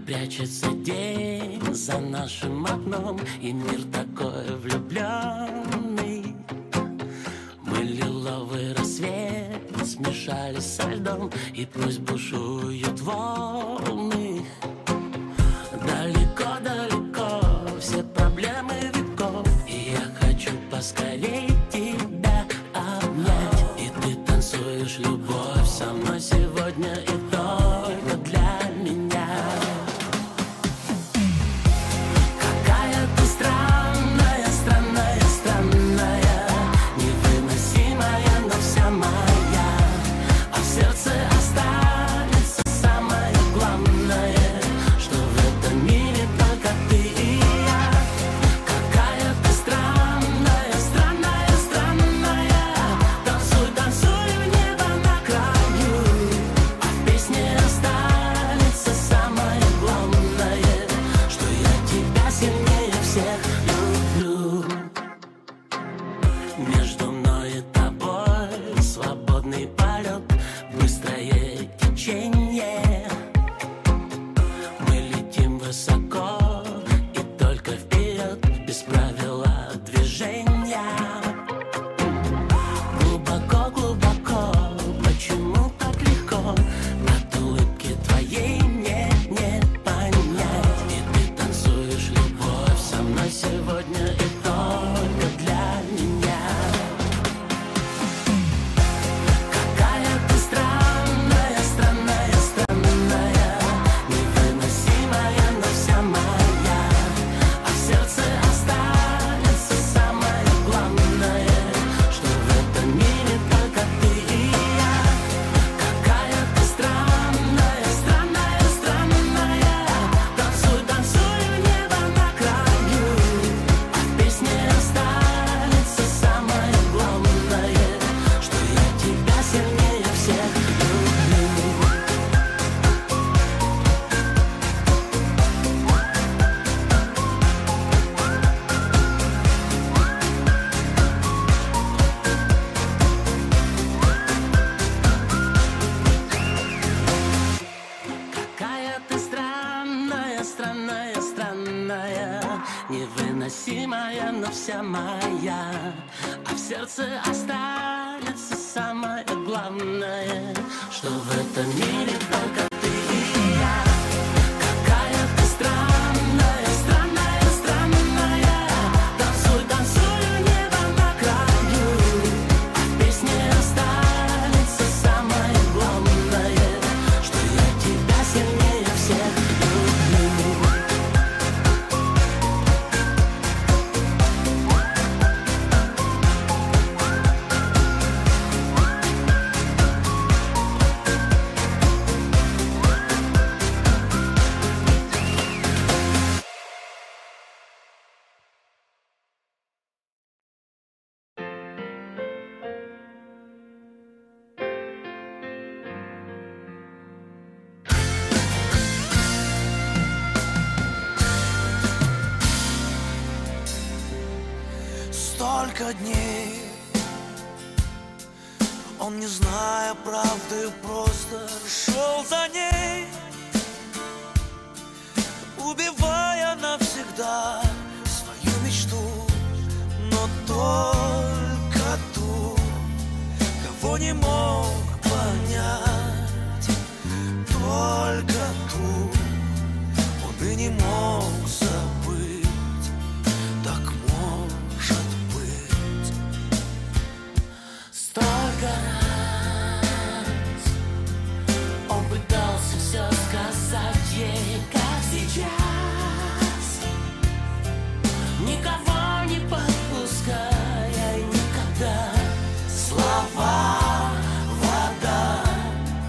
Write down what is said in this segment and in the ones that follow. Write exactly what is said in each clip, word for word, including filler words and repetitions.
Прячется день за нашим окном, и мир такой влюбленный. Мы лиловый рассвет смешались со льдом, и пусть бушуют волны. Далеко-далеко все проблемы веков, и я хочу поскорей тебя обнять. И ты танцуешь любовь со мной сегодня и только для меня. Какая ты странная, странная, странная, невыносимая, но вся моя. А в сердце останется самое главное, что в этом мире только ты и я. Какая ты странная, странная, странная, танцуй, танцуй в небо на краю. А в песне останется самое главное, что я тебя сильнее всех люблю. Между мной и тобой свободный полет, быстрое течение. Мы летим высоко и только вперед, без правила движения. Глубоко, глубоко, почему так легко? От улыбки твоей мне не понять. И ты танцуешь любовь со мной сегодня и только для меня. Какая ты странная, странная, странная, невыносимая, но вся моя. А в сердце останется самое главное, что в этом мире только ты и я. Какая ты странная, странная, странная, танцуй, танцуй в небо на краю. А в песне останется самое главное, что я тебя сильнее всех люблю. Какая ты странная, странная, странная, невыносимая, но вся моя. А в сердце останется самое главное, что в этом мире только ты и я. Какая ты странная, странная, странная, танцуй, танцуй в небо на краю. А в песне останется самое главное, что я тебя сильнее всех люблю. Столько дней он, не зная правды, просто шел за ней, убивая навсегда свою мечту, но только ту, кого не мог понять, только ту он и не мог забыть. Так может быть. Столько раз он пытался все сказать ей, как сейчас, никого не подпуская, и никогда. Слова, вода,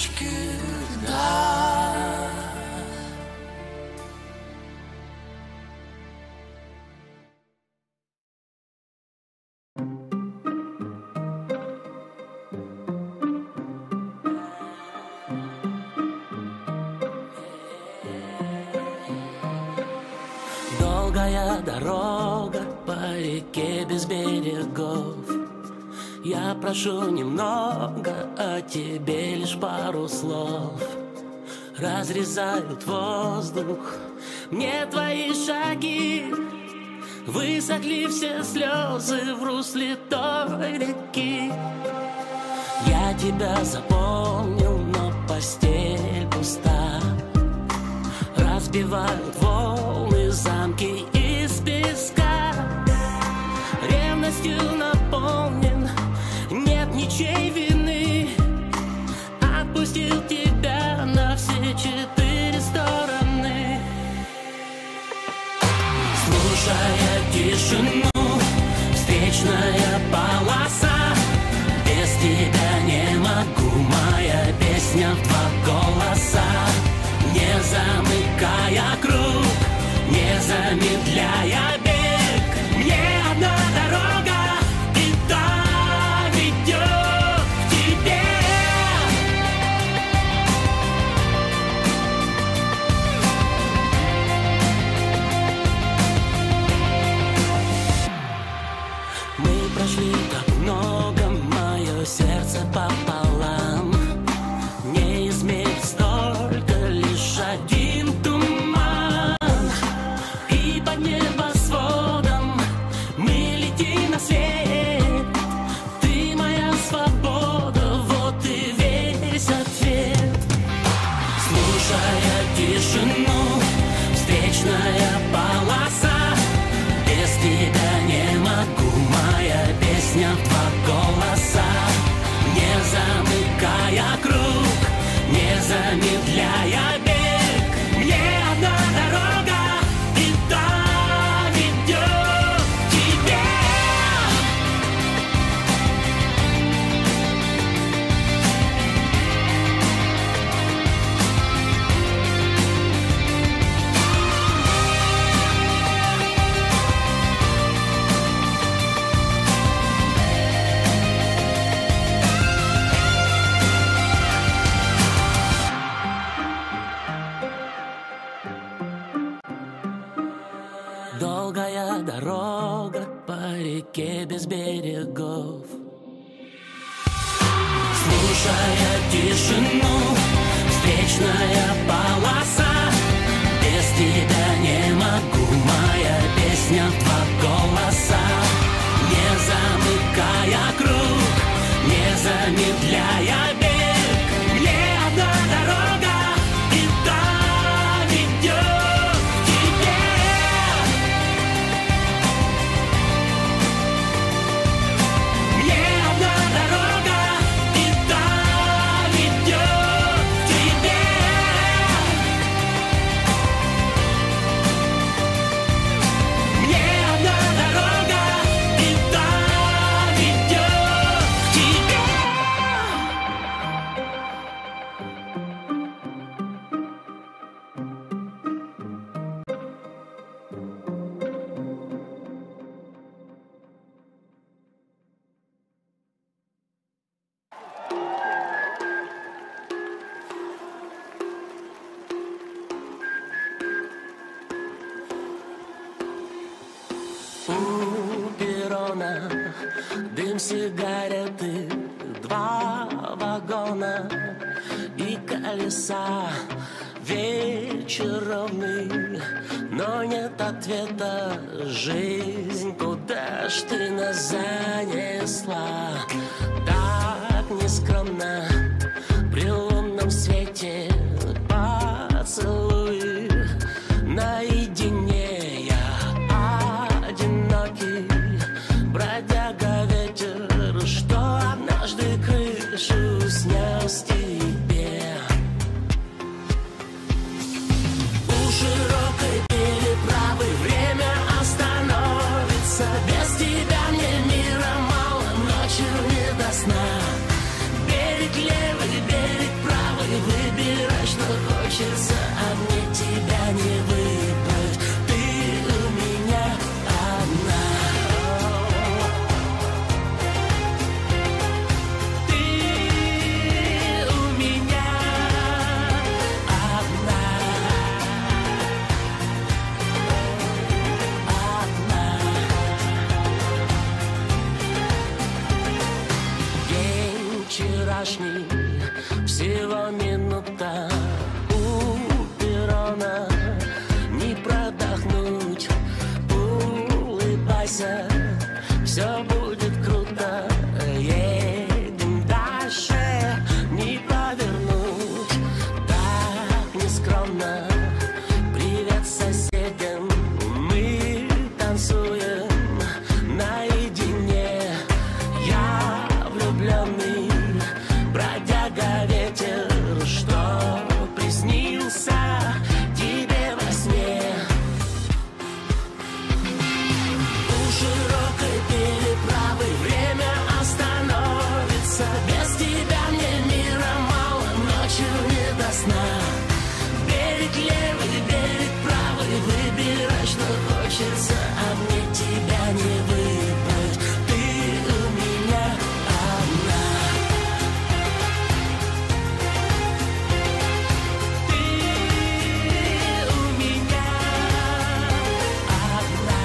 точки, да. Долгая дорога по реке без берегов. Я прошу немного, а тебе лишь пару слов. Разрезают воздух мне твои шаги. Высохли все слезы в русле той реки. Я тебя запомнил, но постель пуста. Разбивают волны замки из песка. Ревностью наполнен, нет ничьей вины. Отпустил тебя на все четыре стороны. Слушая тишину, встречная полоса. Без тебя не могу, моя песня в два голоса. Не замыкая круг, не замедляя бег. Мне одна дорога, и та ведет к тебе. Мы прошли так много, мое сердце пополам. Не измерить столько, лишь один туман. И под небосводом мы летим на свет. Ты моя свобода, вот и весь ответ. Слушая тишину, встречная полоса. Без тебя не могу, моя песня в два голоса. Не замыкая круг, не замедляя бег. Мне одна дорога, и та ведет к тебе. Долгая дорога по реке без берегов. Слушая тишину, встречная полоса. Без тебя не могу, моя песня в два голоса. Не замыкая круг, не замедляя бег. Мне одна дорога, и та ведет к тебе. Мне одна дорога, и та ведет к тебе. Мне одна дорога, и та ведет к тебе. У перрона дым сигареты, два вагона и колеса. Вечер ровный, но нет ответа. Жизнь, куда ж ты нас занесла? Так нескромно при лунном свете поцелуй. Наедине я одинокий бродяга ветер, что однажды крышу снес тебе. У широкой переправы время остановится. Без тебя мне мира мало, ночью не до сна. Берег левый, берег правый. надейся, все будет круто. Едем дальше, не повернуть. Так нескромно. Привет соседям, мы танцуем наедине. Я влюбленный бродяга ветер, что приснился тебе во сне. У широкой переправы время остановится. Без тебя мне мира мало, ночью не до сна. Берег левый, берег правый, выбирай, что хочется, а мне тебя не выбрать. Ты у меня одна. Ты у меня одна.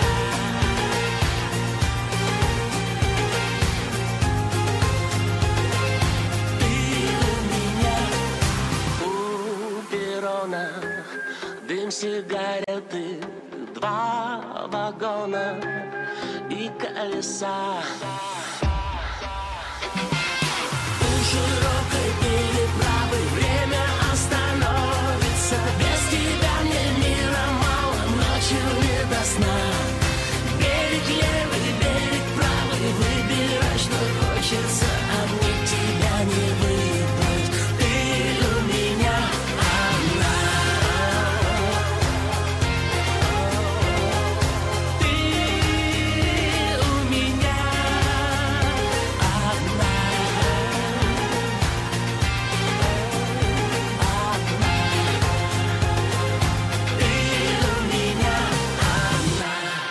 Ты у меня. У перрона дым сигареты, два вагона и колеса. У широкой переправы время остановится. Без тебя мне мира мало, ночью не до сна. Берег левый, берег правый, выбирай, что хочется, а мне тебя не выбрать. Ты у меня одна. Ты у меня одна. Одна. Ты у меня одна.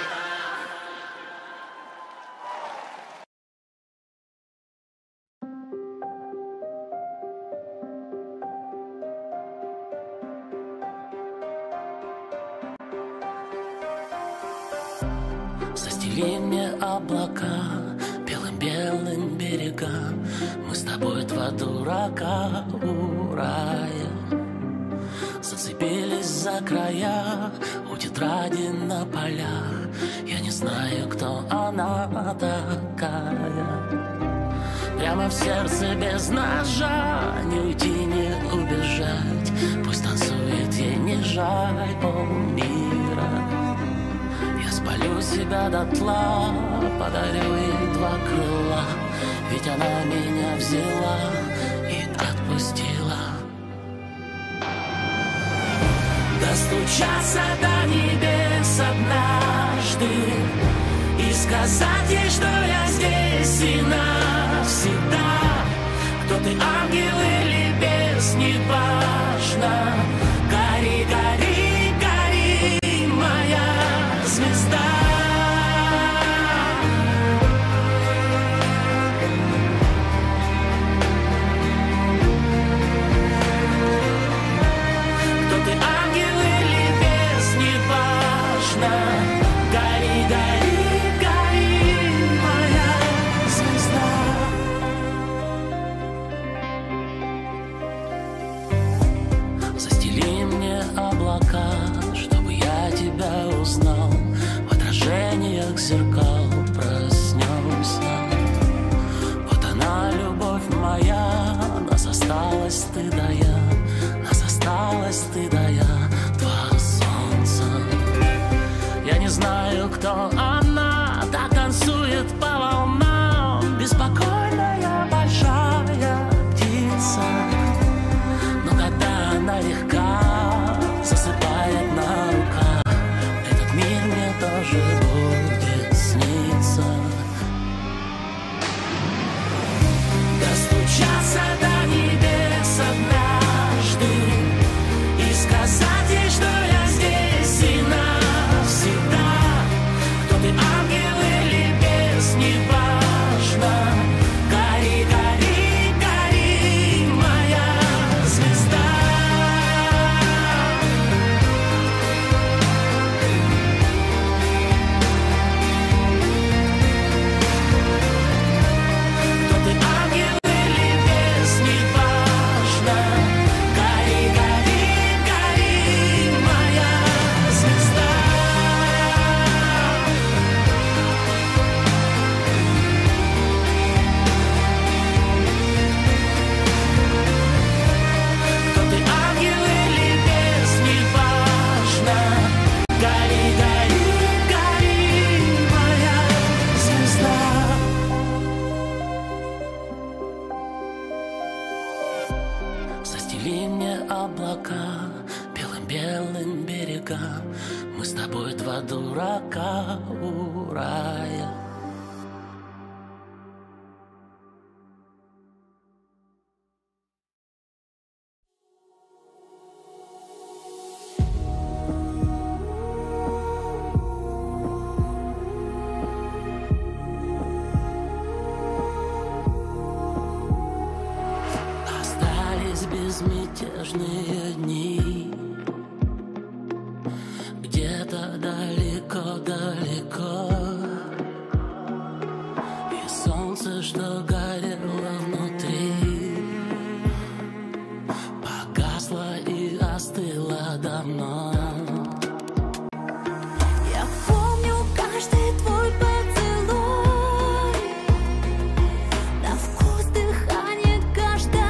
Застели мне облака белым-белым берегам. Мы с тобой два дурака у рая. Зацепились за края у тетради на полях. Я не знаю, кто она такая. Прямо в сердце без ножа, не уйти, не убежать. Пусть танцует, ей не жаль полмира. Я спалю себя дотла, подарю ей два крыла. Ведь она меня взяла и отпустила. Достучаться до небес однажды и сказать ей, что я здесь и навсегда. Кто ты, ангел или бес, не важно. Гори, гори, гори, моя звезда. Кто ты, ангел или бес, не важно. Гори, гори, гори, моя звезда. Застели мне облака, чтобы я тебя узнал. В отражениях зеркал проснемся. Вот она, любовь моя, нас осталось ты да я. Нас осталось ты да я, два солнца. Я не знаю, кто она, так танцует по волнам. Беспокойная большая птица. Но когда она легка, засыпает на руках, этот мир мне тоже будет сниться. Достучаться до небес однажды и сказать ей, что я здесь и навсегда. Кто ты, белым берегам. Мы с тобой два дурака у рая. Безмятежные дни, где-то далеко-далеко, и солнце, что горело внутри, погасло и остыло давно. Я помню каждый твой поцелуй, на вкус дыхания каждого.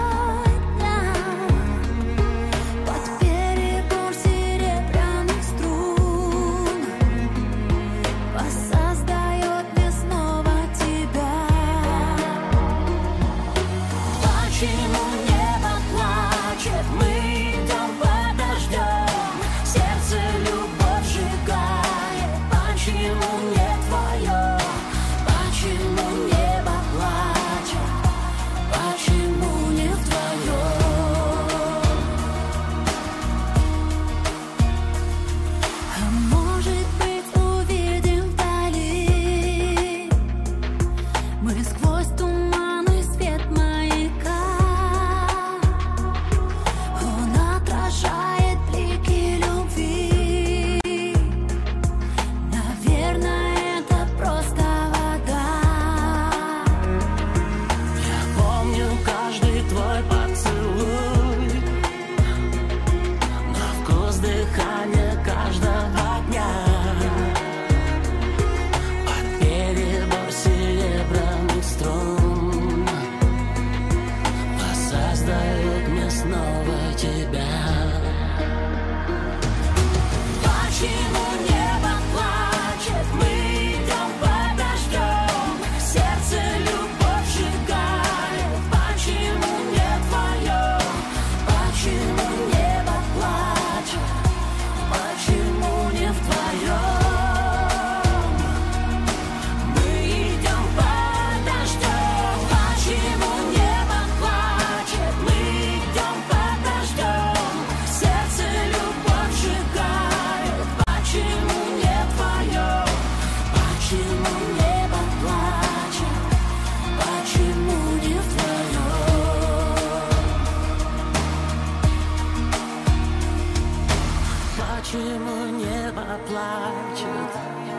Почему небо плачет?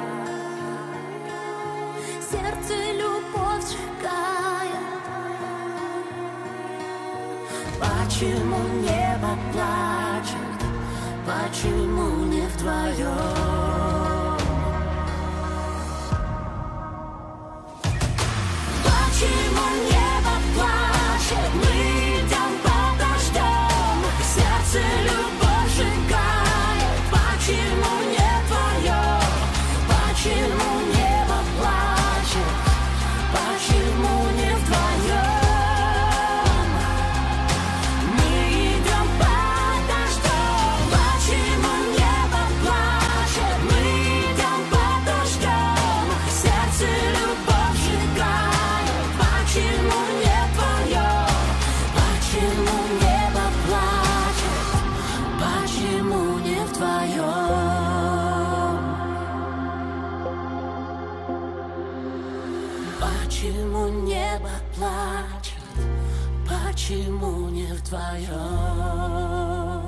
Сердце любовь сжигает. Почему небо плачет? Почему не вдвоем? Почему небо плачет? Мы идем подождем. Сердце любовь сжигает. Почему не вдвоем? Почему небо плачет? Почему не вдвоем? Мы идем подождем. Почему небо плачет? Мы идем подождем. Сердце любовь сжигает. Почему не вдвоем? Почему небо плачет? Почему не вдвоем? Почему небо плачет? Почему не вдвоем?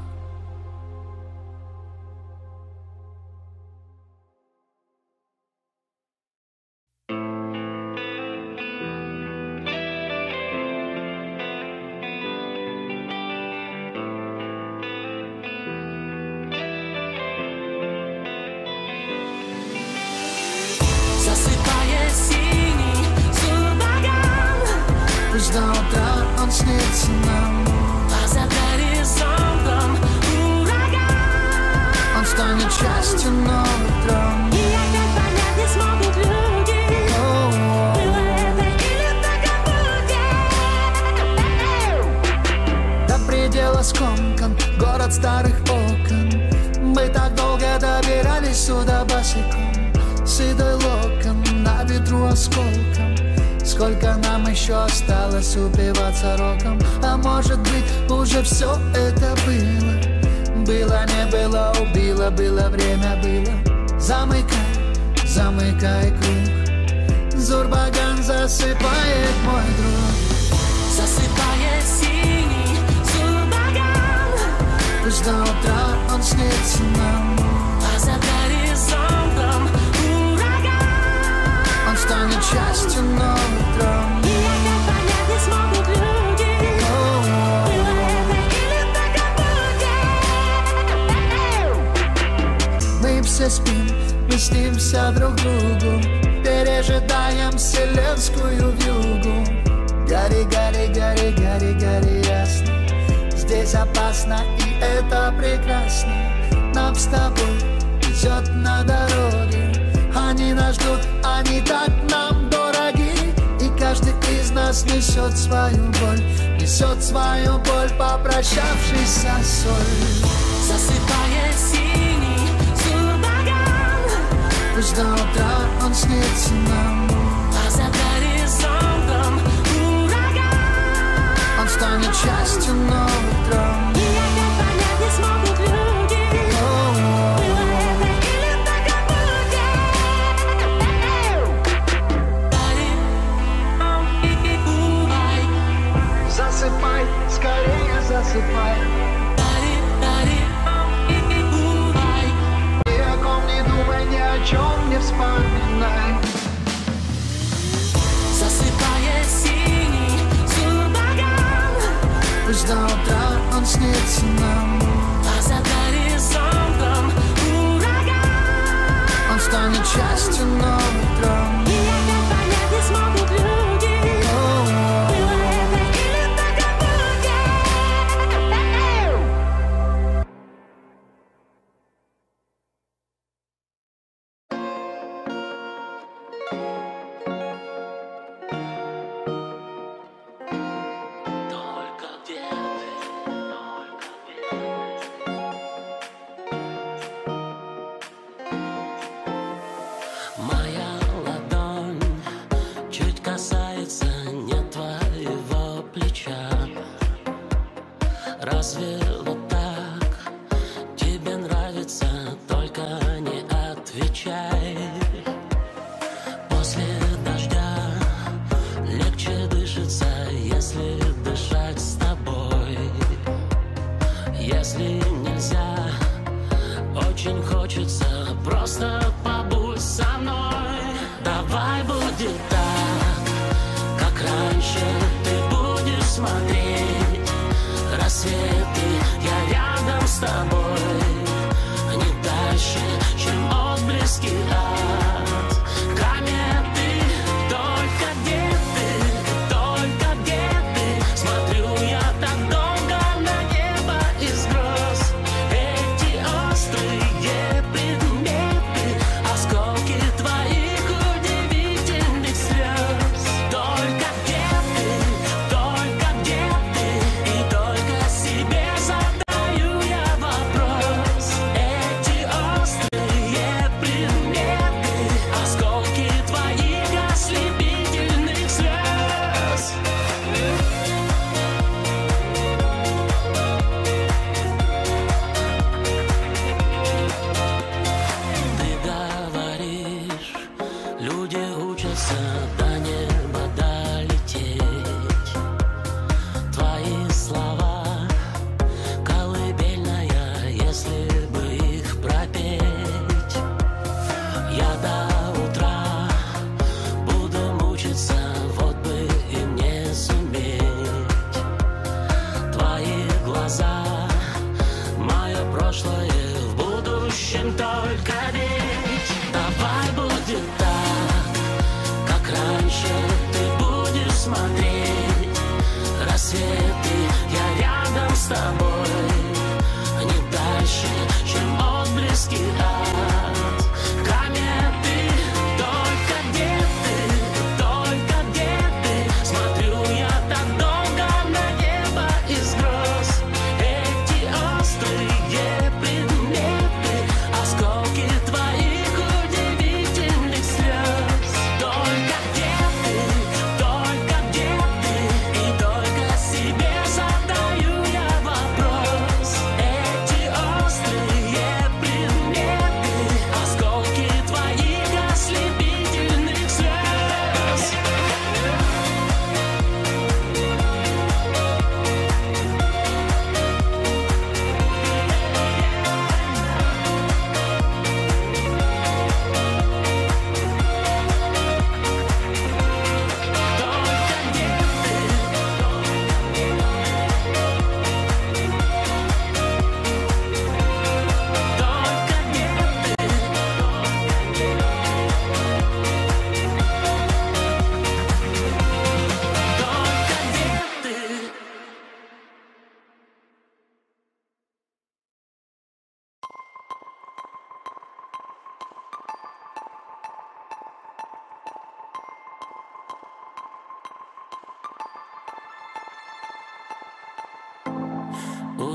Засыпая синий сурбаган, пусть до утра он снится нам. а за горизонтом ураган. Он станет частью новых драм. И опять понять не смогут люди, было это или так и будет. До предела скомкан город старых окон. осколком. Сколько нам еще осталось упиваться роком? А может быть, уже все это было? Было, не было, убило, было, время было. Замыкай, замыкай круг. Зурбаган засыпает, мой друг. Засыпает синий Зурбаган. Пусть до утра он снится нам. А за горизонтом ураган. Он станет частью новых драм. И это понять не смогут люди. Было это или так будет. Мы все спим, мы снимся друг другу. Пережидаем вселенскую вьюгу. Гори, гори, гори, гори, гори ясно. Здесь опасно и это прекрасно. Нам с тобой везет на дороге. Они нас ждут, они так нам дороги. И каждый из нас несет свою боль. Несет свою боль, попрощавшись со соль. Засыпает синий Зурбаган. Пусть до утра он снится нам. А за горизонтом ураган. Он станет частью новых драм. И это понять не смогут люди. Было это или так будет. Засыпай, скорее засыпай. Ни о ком не думай, ни о чем не вспоминай. Засыпает синий Зурбаган. Пусть до утра он снится нам. А за горизонтом ураган. Он станет частью новых драм. И это понять не смогут люди. Было это или так будет. Только где ты, только где ты. Моя ладонь чуть касается не твоего плеча. Разве вот так тебе нравится? Только не отвечай. После дождя легче дышится, если дышать с тобой. Если нельзя, очень хочется, просто побудь со мной. Давай будет так, как раньше. Ты будешь смотреть рассветы, я рядом с тобой. Не дальше, чем отблески от кометы. Только где ты, только где ты. Смотрю я так долго на небо из гроз. Эти острые предметы, осколки твоих удивительных слез. Только где ты, только где ты. И только себе задаю я вопрос. Эти острые предметы, осколки твоих ослепительных слез. Ты говоришь, люди учатся до неба долететь. Твои слова колыбельная, если бы их пропеть. Я до утра буду мучиться, вот бы и не суметь. Твои глаза, мое прошлое в будущем только ведь. Давай будет так, как раньше. Ты будешь смотреть рассветы, я рядом с тобой. Не дальше, чем отблески от кометы. Только где ты, только где ты. Смотрю я так долго на небо из гроз. Эти острые предметы, осколки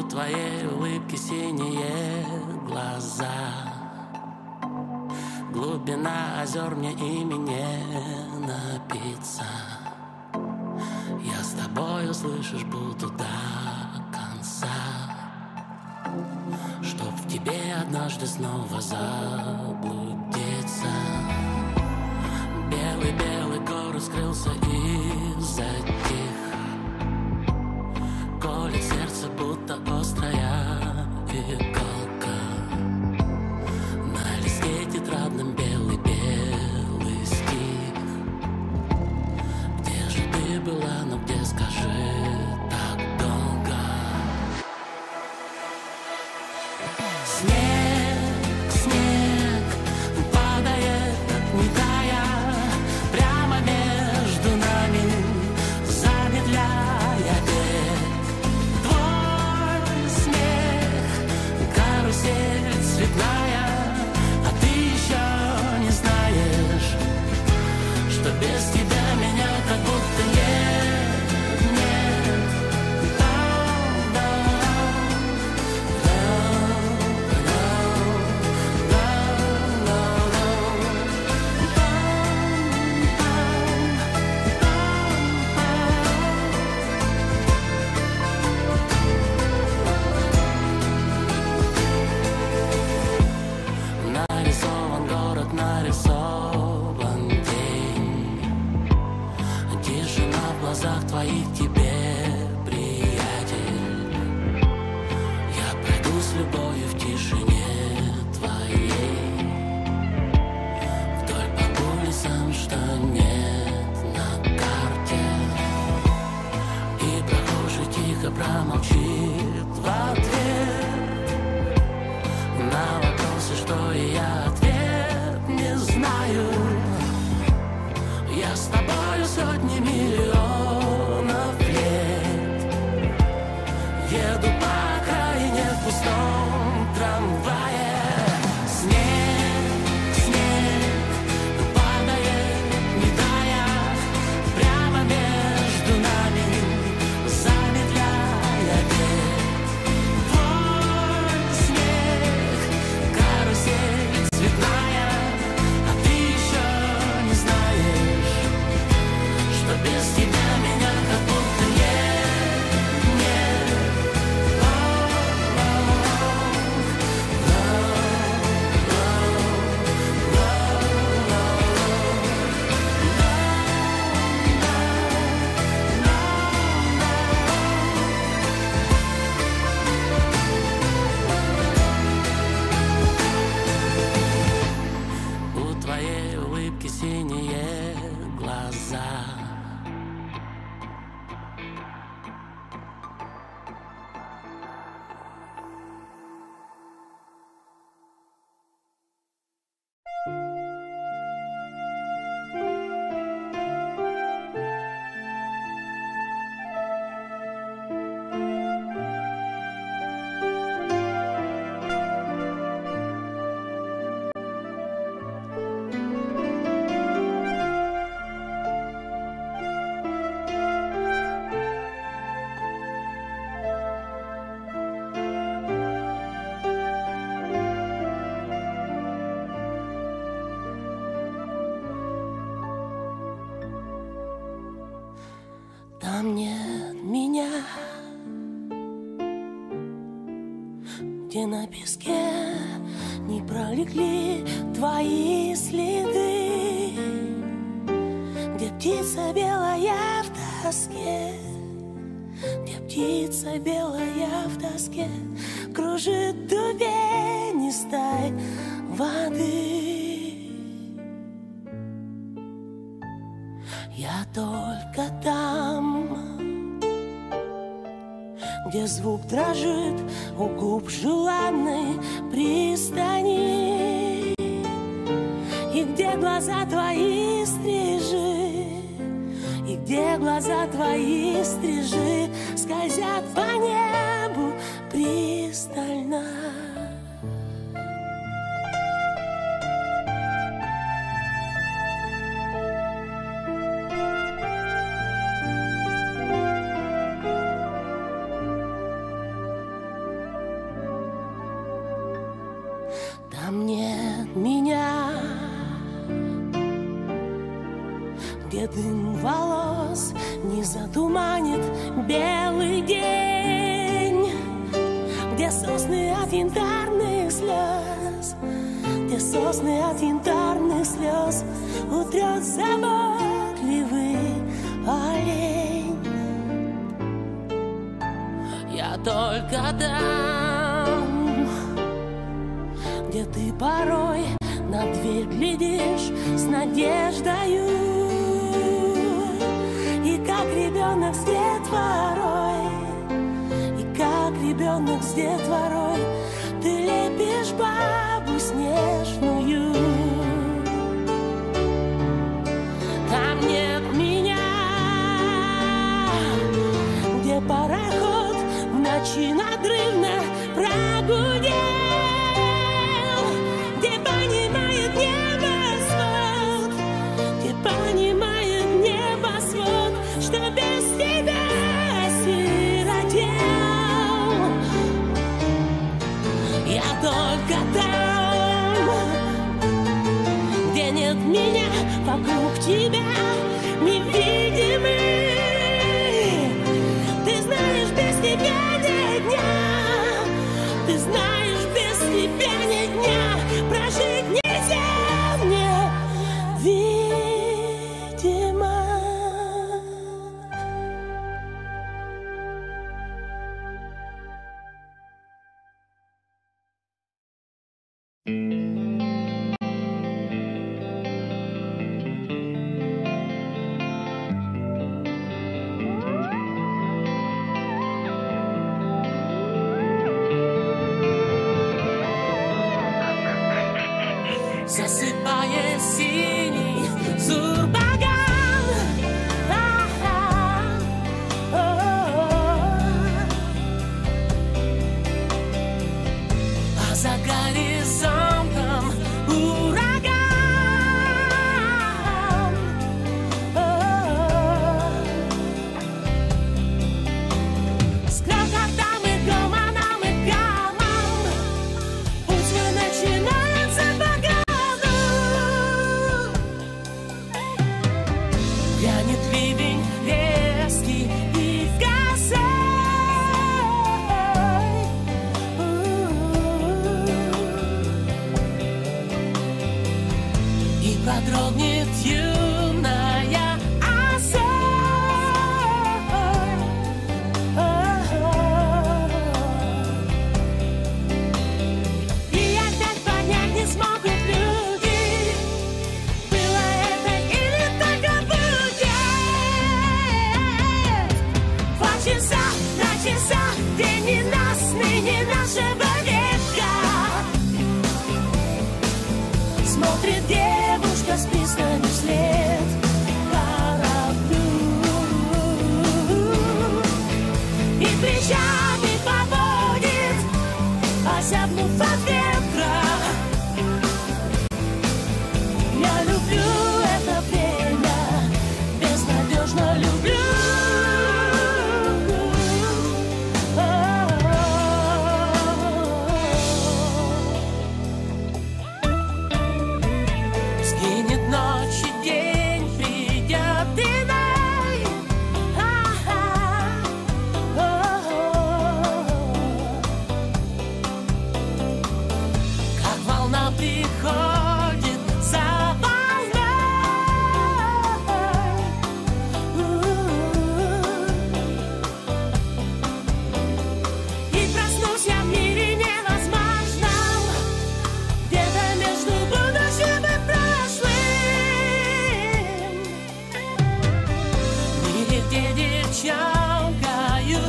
У твоей улыбки синие глаза. Глубина озер мне ими не напиться. Я с тобой, слышишь, буду до конца, чтоб в тебе однажды снова заблудиться. Белый-белый город скрылся и затих. Колет сердце, будто острая иголка. На листе тетрадном белый-белый стих. Где же ты была, ну где, скажи, так долго? Снег, снег падает, не тая, прямо между нами, замедляя бег. Твой смех, карусель цветная, а ты еще не знаешь, что без тебя меня как будто нет, нет. Oh, no, no, no, no, no. Нарисован город, нарисован день. Тишина в глазах твоих, тебе, приятель. Я пройду с любовью в тишине твоей, вдоль по улицам, что нет на карте. И прохожий тихо промолчит в ответ на вопросы, что и я ответ не знаю. Я с тобою сотни миллионов лет. Еду по окраине в пустом трамвае. Снег, снег падает, не тая, прямо между нами, замедляя бег. Твой смех, карусель цветная, а ты еще не знаешь, что без тебя меня как будто нет, нет. У твоей улыбки синие глаза. Там нет меня, где на песке не пролегли твои следы, где птица белая в тоске, где птица белая в тоске кружит дубень из стай воды. Я только там, где звук дрожит у губ желанной пристани, и где глаза твои стрижи, и где глаза твои стрижи скользят по небу пристально. там нет меня. Где дым волос не затуманит белый день, где сосны от янтарных слез, где сосны от янтарных слез утрет заботливый олень. Я только там, где ты порой на дверь глядишь с надеждою, и как ребенок с детворой, и как ребенок с детворой ты лепишь бабу снежную. Там нет меня, где пароход в ночи надрывно прогудел, где понимает небосвод, где понимает небосвод, что без тебя осиротел. Я только там, где нет меня, вокруг тебя невидимый. Ты знаешь, без тебя нет дня, ты знаешь, без тебя нет дня, прожить нельзя мне, видимо. Засыпая синий зурбаган, а за горизонтом ураган. С грохотом и гомоном и гамом путь свой начинается богам. Грянет ливень резкий и косой, и продрогнет юная осой. И опять понять не смогут люди, было это или только будет. Два часа на часах, день ненастный, не нашего века. Смотрит девушка с пристани вслед кораблю, и плечами поводит, озябнув от ветра. Я люблю это время, безнадежно люблю. Сгинет ночь и день, придет иной. Как волна приходит за волной, и проснусь я в мире невозможном, где-то между будущим и прошлым, в мире, где девчонкою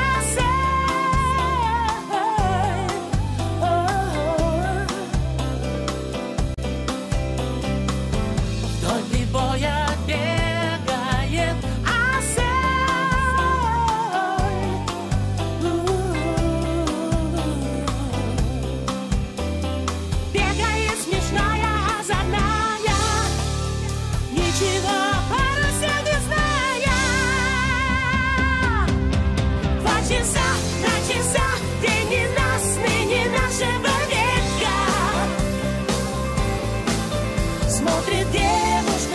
босой, вдоль прибоя бегает осой. Бегает смешная, озорная, ничего о парусе не зная.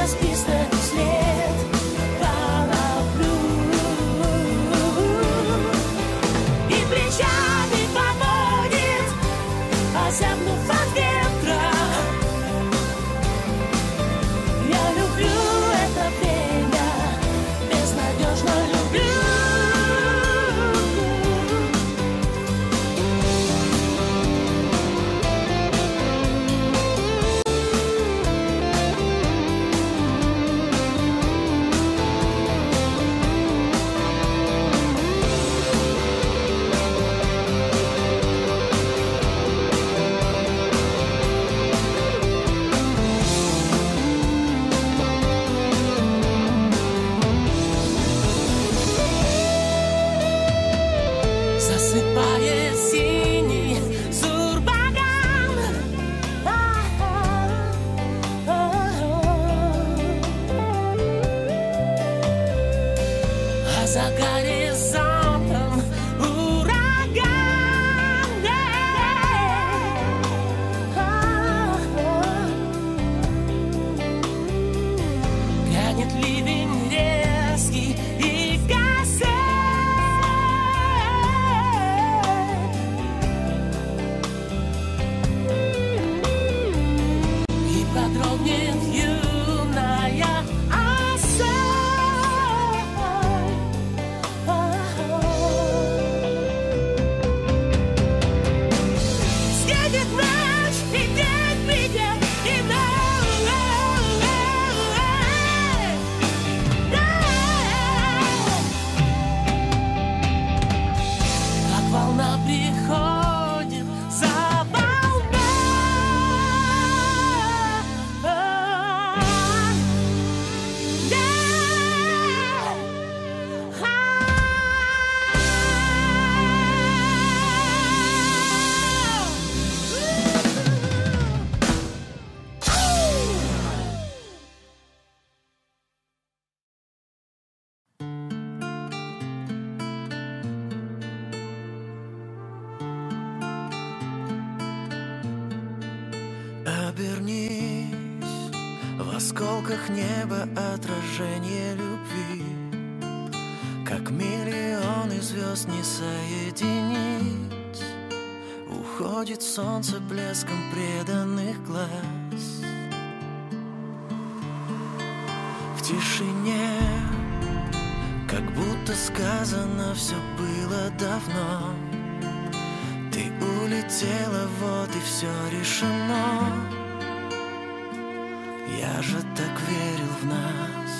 расписанный след кораблю. И плечами поводит, озябнув от ветра. Я люблю это время, безнадежно люблю. Засыпает синий зурбаган, а за горизонтом ураган. Грянет ливень резкий и гасит. Продрогнет юная оса. Съедет ночь, и день придет, и как волна приходит за Обернись, в осколках неба отражение любви, как миллионы звезд не соединить. Уходит солнце блеском преданных глаз. В тишине, как будто сказано, все было давно. Ты улетела, вот и все решено. Я же так верил в нас.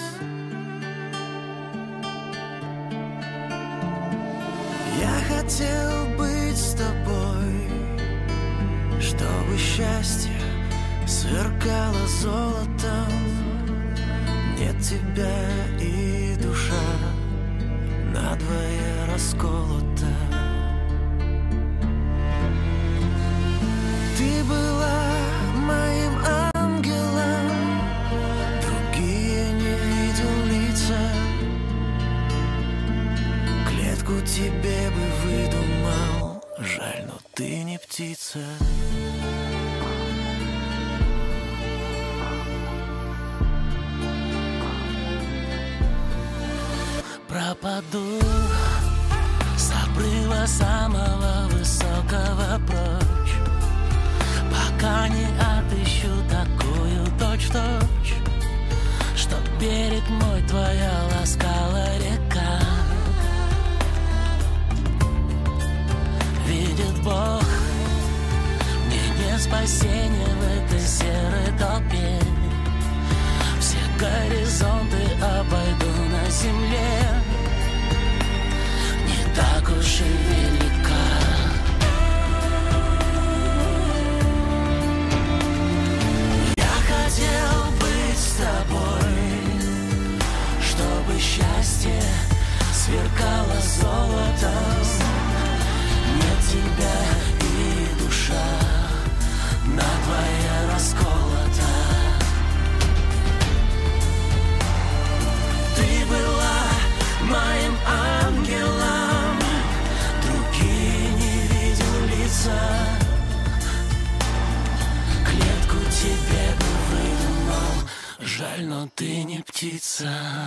Я хотел быть с тобой, чтобы счастье сверкало золотом. Нет тебя, и душа надвое расколота. Ты была моим ангелом, другие не видел лица. Клетку тебе бы выдумал, жаль, но ты не птица. Пропаду с обрыва самого высокого прочь, пока не отыщу такую точь-в-точь, чтоб берег мой твоя ласкала река. Видит Бог, мне нет спасения в этой серой толпе. Все горизонты обойду на земле, не так уж и велика. Я хотел быть с тобой, чтобы счастье сверкало золотом. Нет тебя, и душа надвое расколота. Ты была моим ангелом, друг Жаль, но ты не птица.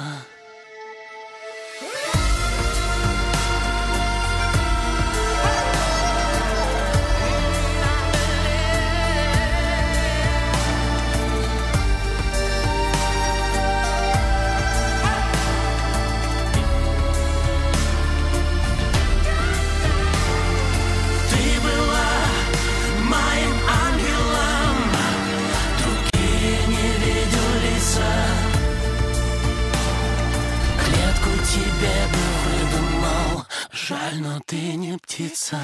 Тебе бы выдумал, жаль, но ты не птица.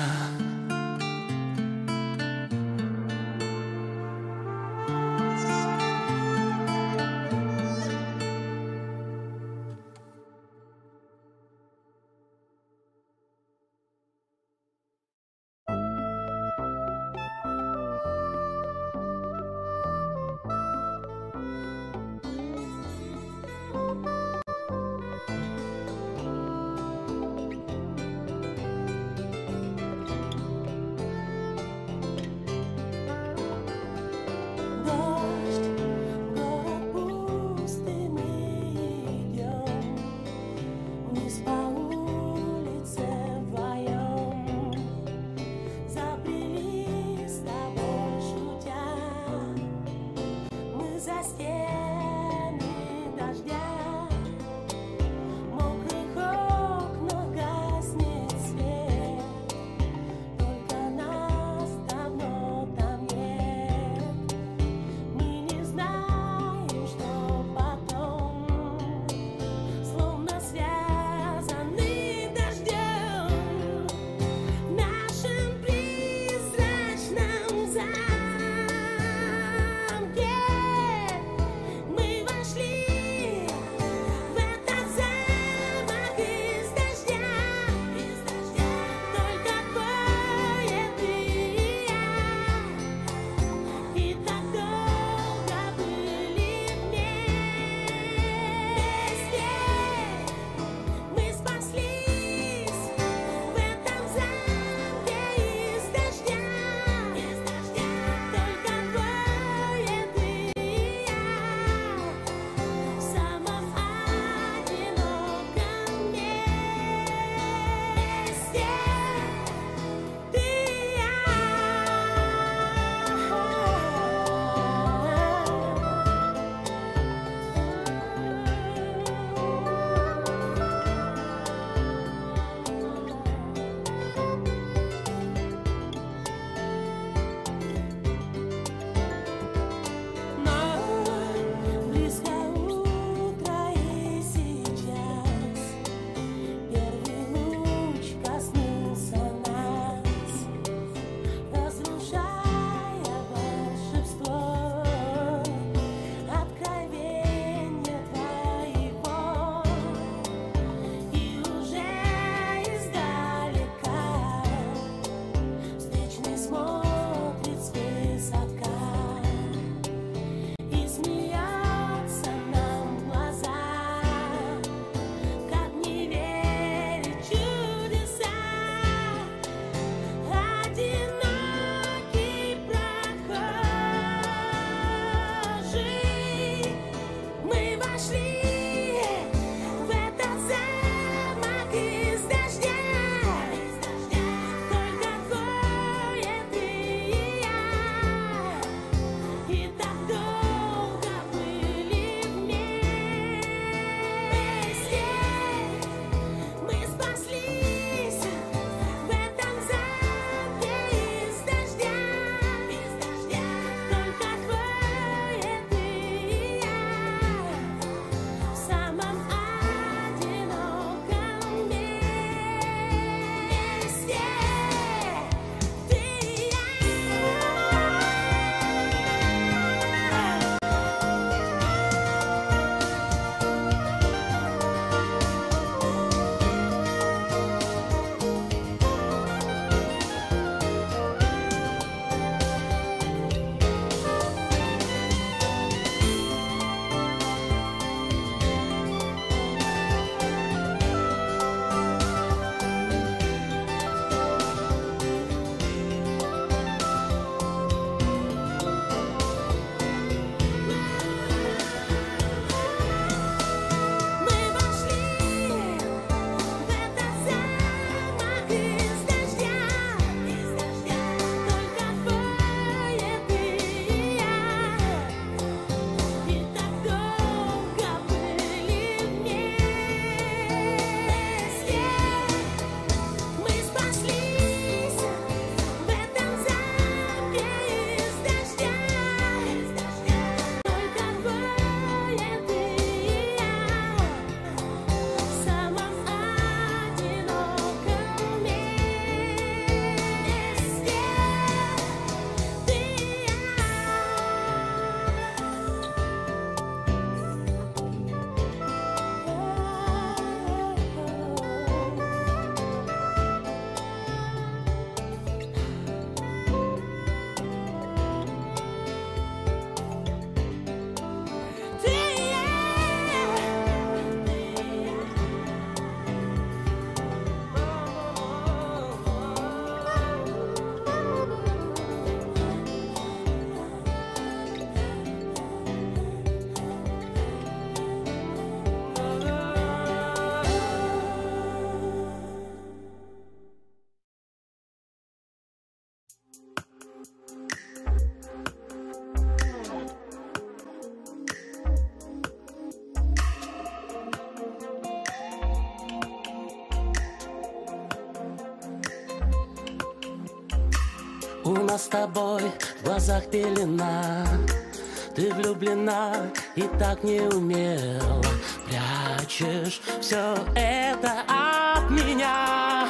нас с тобой в глазах пелена. Ты влюблена и так неумело прячешь все это от меня.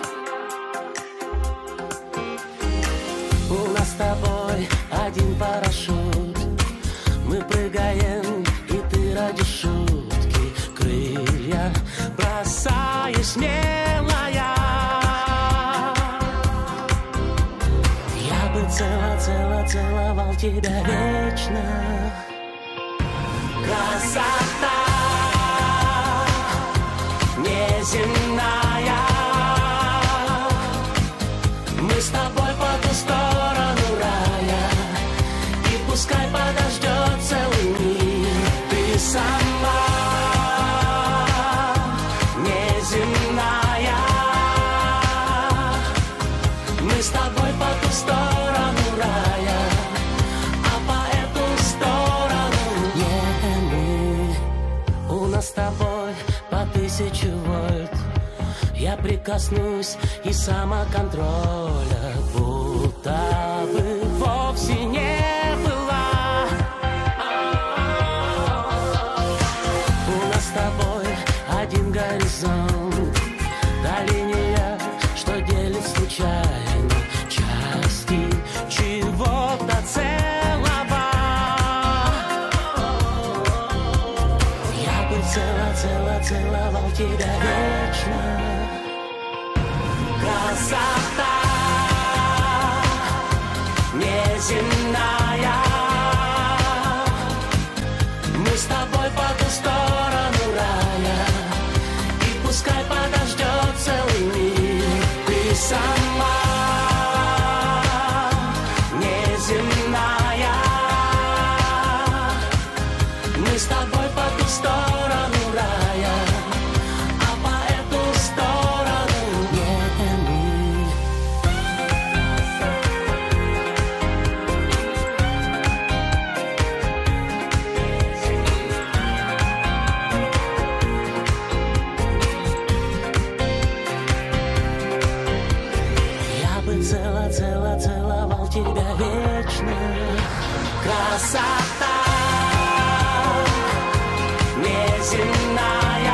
У нас с тобой один парашют. Мы прыгаем, и ты ради шутки крылья бросаешь смелая. Я бы цело-цело целовал тебя вечно. Красота неземная. Мы с тобой по ту сторону рая, и пускай подождет целый мир. Ты сама неземная. Мы с тобой по ту сторону рая, а по эту сторону не мы. У нас с тобой по тысяче вольт. Я прикоснусь и самоконтроля будто бы вовсе не было. У нас с тобой один горизонт, та линия, что делит случайно части чего-то целого. Я бы цело-цело целовал тебя вечно. Красота неземная. Мы с тобой по ту сторону рая, и пускай подождет целый мир. Ты сама неземная. Мы с тобой по ту сторону рая, а по эту сторону не мы. Я бы цело-цело целовал тебя вечно. Красота неземная.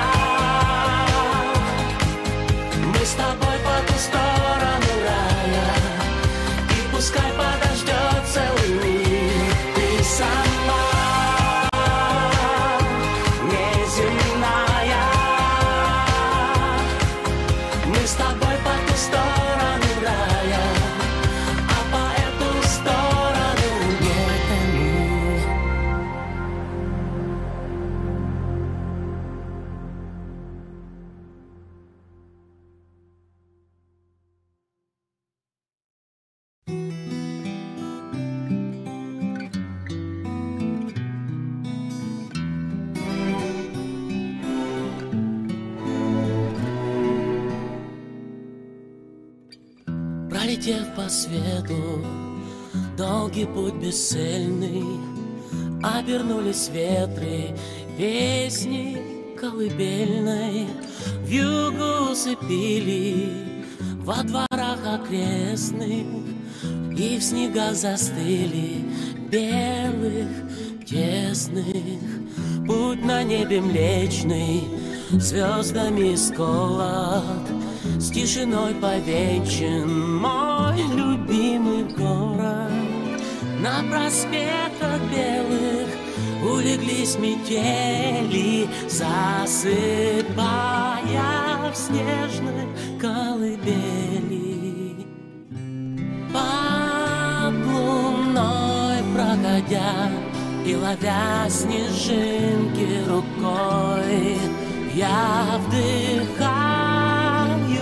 Мы с тобой по ту сторону рая, и пускай подождет целый мир. Ты сама неземная. Мы с тобой по ту сторону рая, а по эту сторону не мы. Пролетев по свету долгий путь бесцельный, обернулись ветры песни колыбельной. Вьюгу усыпили во дворах окрестных, и в снегах застыли белых, тесных. Путь на небе млечный звездами сколот, с тишиной повенчан мой любимый город. На проспектах белых улеглись метели, засыпая в снежной колыбели. Под луной проходя и ловя снежинки рукой, я вдыхаю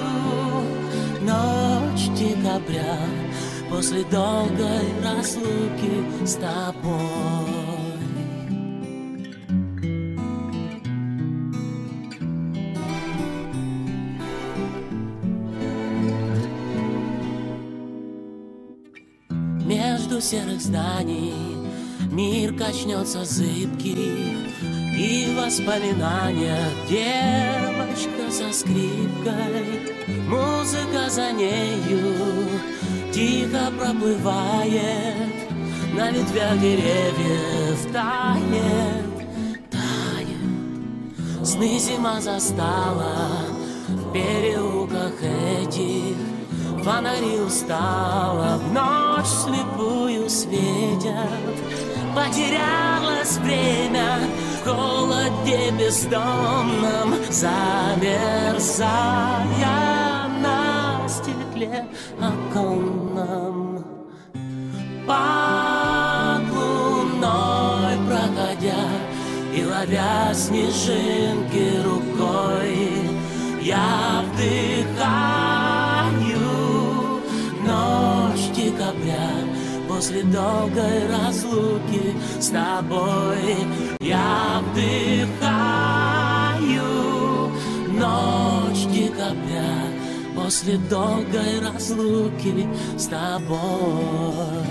ночь декабря после долгой разлуки с тобой. Между серых зданий мир качнется зыбкий, и в воспоминаниях девочка со скрипкой, музыка за нею тихо проплывает, на ветвях деревьев тает, тает. Сны зима застала в переулках этих, фонари устала, в ночь слепую светят. Потерялось время в холоде бездомном, замерзая на стекле оконном. Под луной проходя и ловя снежинки рукой, я вдыхаю ночь декабря. После долгой разлуки с тобой я вдыхаю ночь декабря. После долгой разлуки с тобой.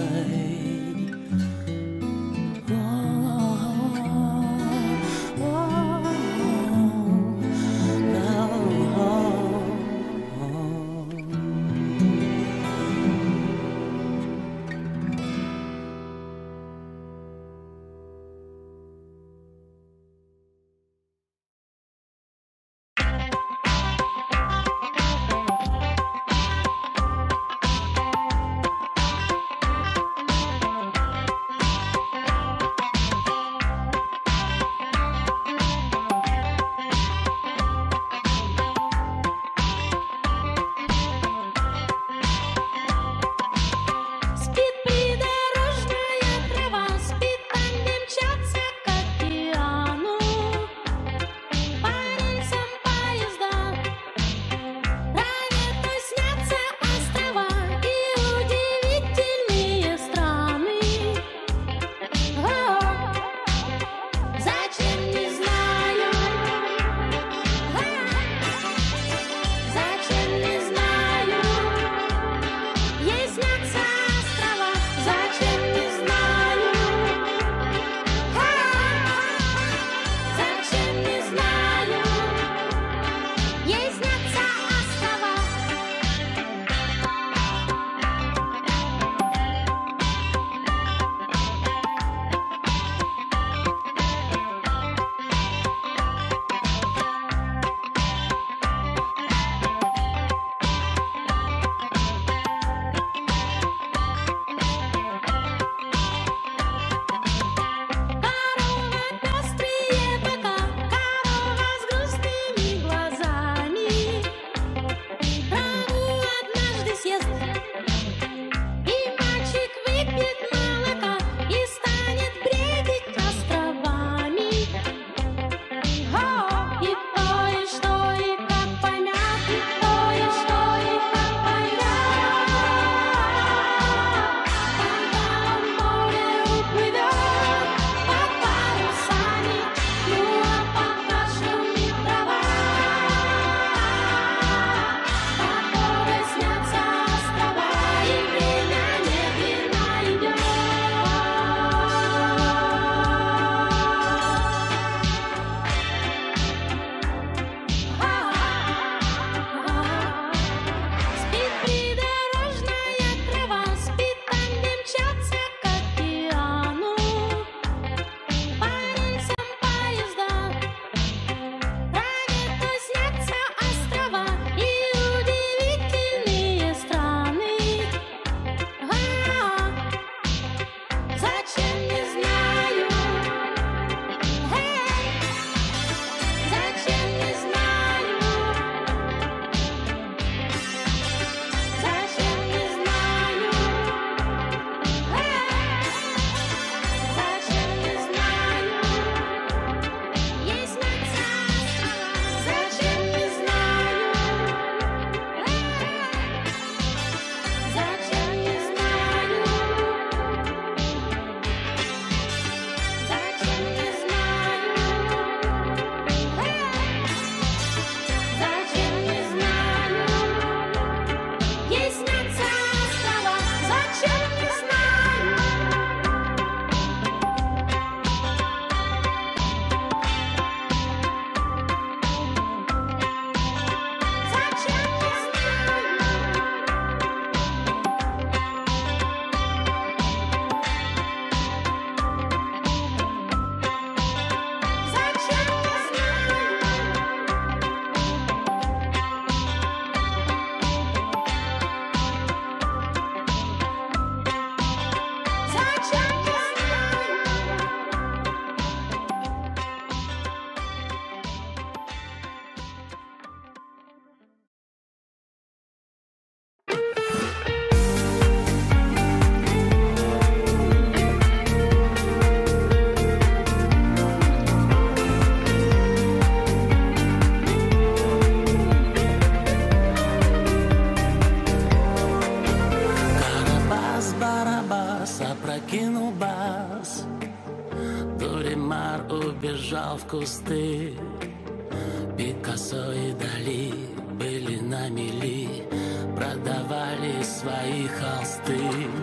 Комар убежал в кусты. Пикассо и Дали были на мели, продавали свои холсты.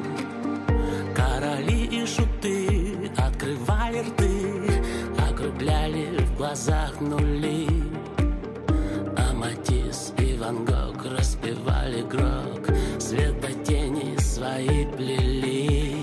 Короли и шуты открывали рты, округляли в глазах нули. А Матисс и Ван Гог распевали грок, светотени свои плели.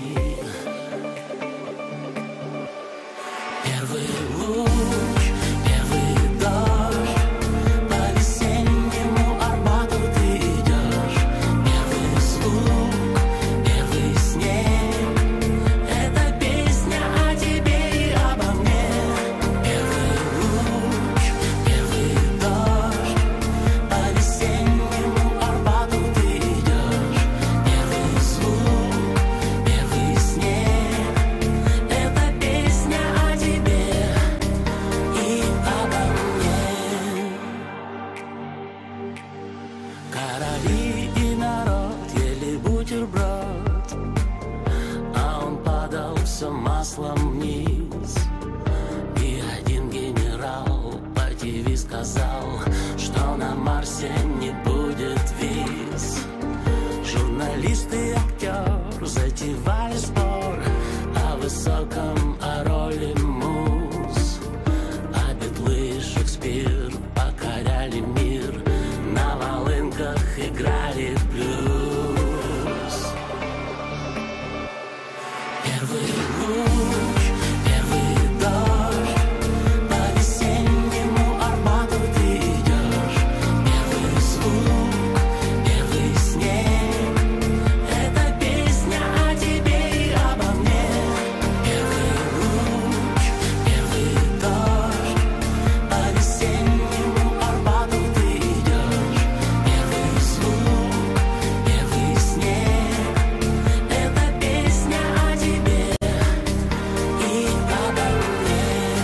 Первый луч, первый дождь, по весеннему Арбату ты идешь. Первый звук, первый снег, это песня о тебе и обо мне. Первый луч, первый дождь, по весеннему Арбату ты идешь. Первый звук, первый снег, это песня о тебе и обо мне. Короли и народ ели бутерброд, а он падал все маслом вниз. И один генерал по ТВ сказал, что на Марсе не будет виз. Журналист и актер затевали спор о высоком, о роли муз. А Битлы и Шекспир покоряли мир, на волынках играли блюз. Первый луч, первый дождь, по весеннему Арбату ты идешь. Первый звук, первый снег, это песня о тебе и обо мне. Первый луч, первый дождь, по весеннему Арбату ты идешь. Первый звук, первый снег, это песня о тебе и обо мне.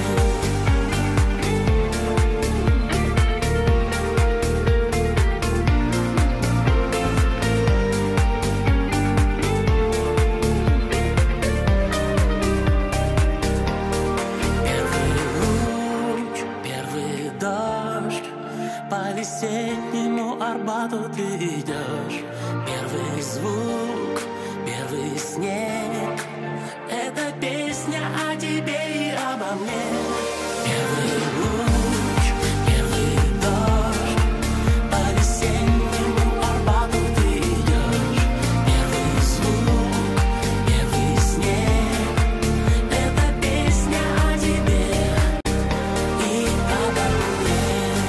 Первый луч, первый дождь, по весеннему Арбату ты идешь. Первый звук, первый снег, это песня о тебе и обо мне. Первый луч, первый дождь, по весеннему Арбату ты идешь. Первый звук, первый снег, это песня о тебе и обо мне.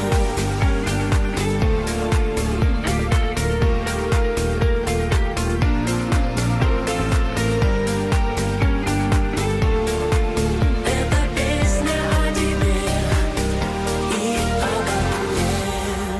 Это песня о тебе и обо мне.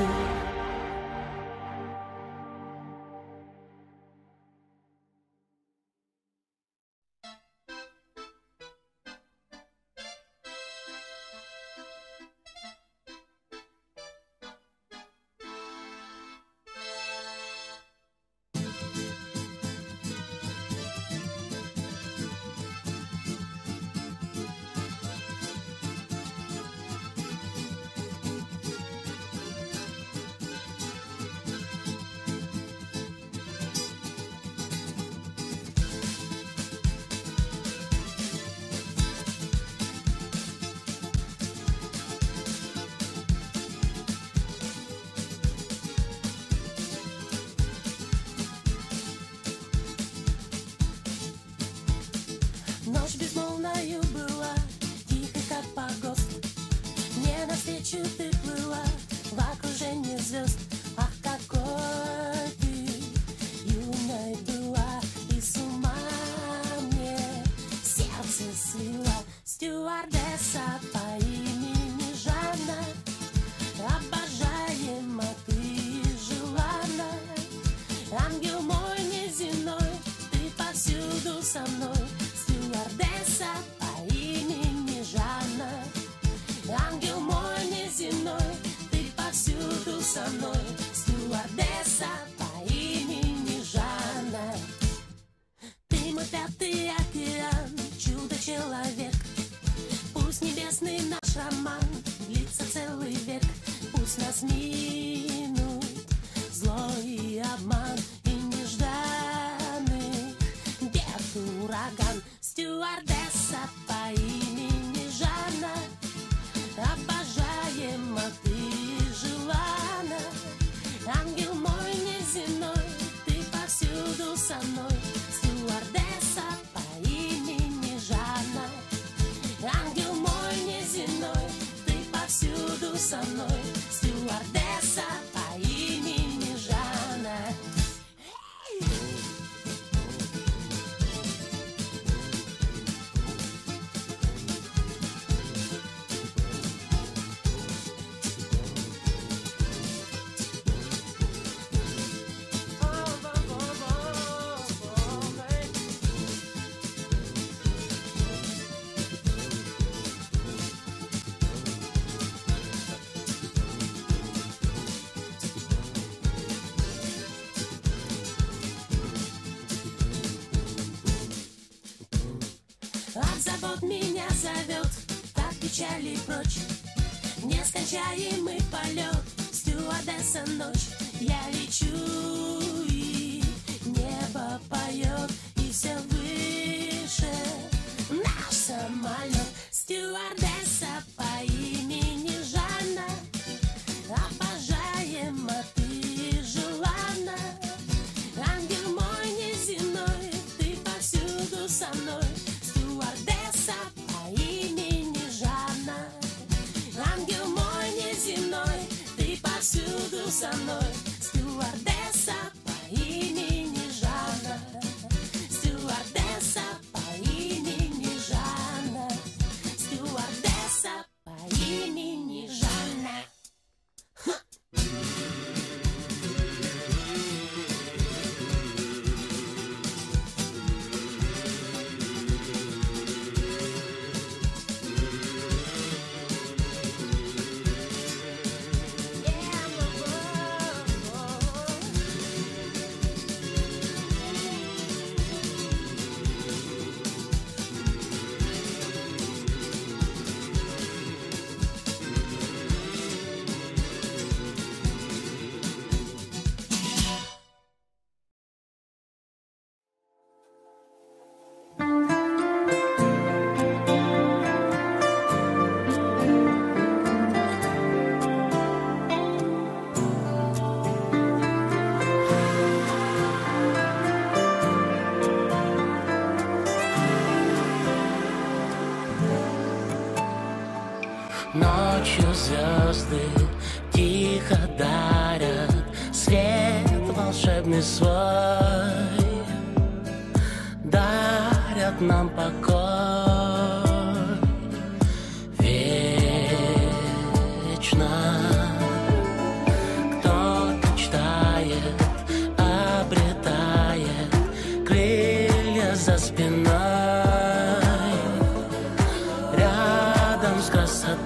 Ночь безмолвною была, тихо как погост. Мне навстречу ты плыла в окружении звезд. Ах, какой ты юной была, и с ума мне сердце свела. Стюардесса по имени Жанна, обожаема ты и желанна. Ангел мой неземной, ты повсюду со мной. Стюардесса по имени Жанна, ангел мой неземной, ты повсюду со мной. Стюардесса по имени Жанна. Ты мой пятый океан, чудо-человек. роман длится целый век. Пусть нас минут зло и обман и нежданный бег, ураган. Стюардесса по имени Жанна, обожаема ты желанна. Ангел мой неземной, ты повсюду со мной. Стюардесса по имени Жанна, ангел мой неземной, ты повсюду со мной. Стюардесса по имени Жанна. От забот меня зовет, так печали прочь, нескончаемый полет, стюардесса ночь. Я лечу, и небо поет, и все выше наш самолет. Стюардесса по имени Жанна, обожаема ты желанна. Ангел мой неземной, ты повсюду со мной. Стюардесса по имени Жанна, ангел мой неземной, ты повсюду со мной. Стюардесса по имени Жанна, стюардесса по имени Жанна, стюардесса по имени Жанна. Ночью звезды тихо дарят свет волшебный свой, дарят нам покой вечно. Кто мечтает, обретает крылья за спиной, рядом с красотой.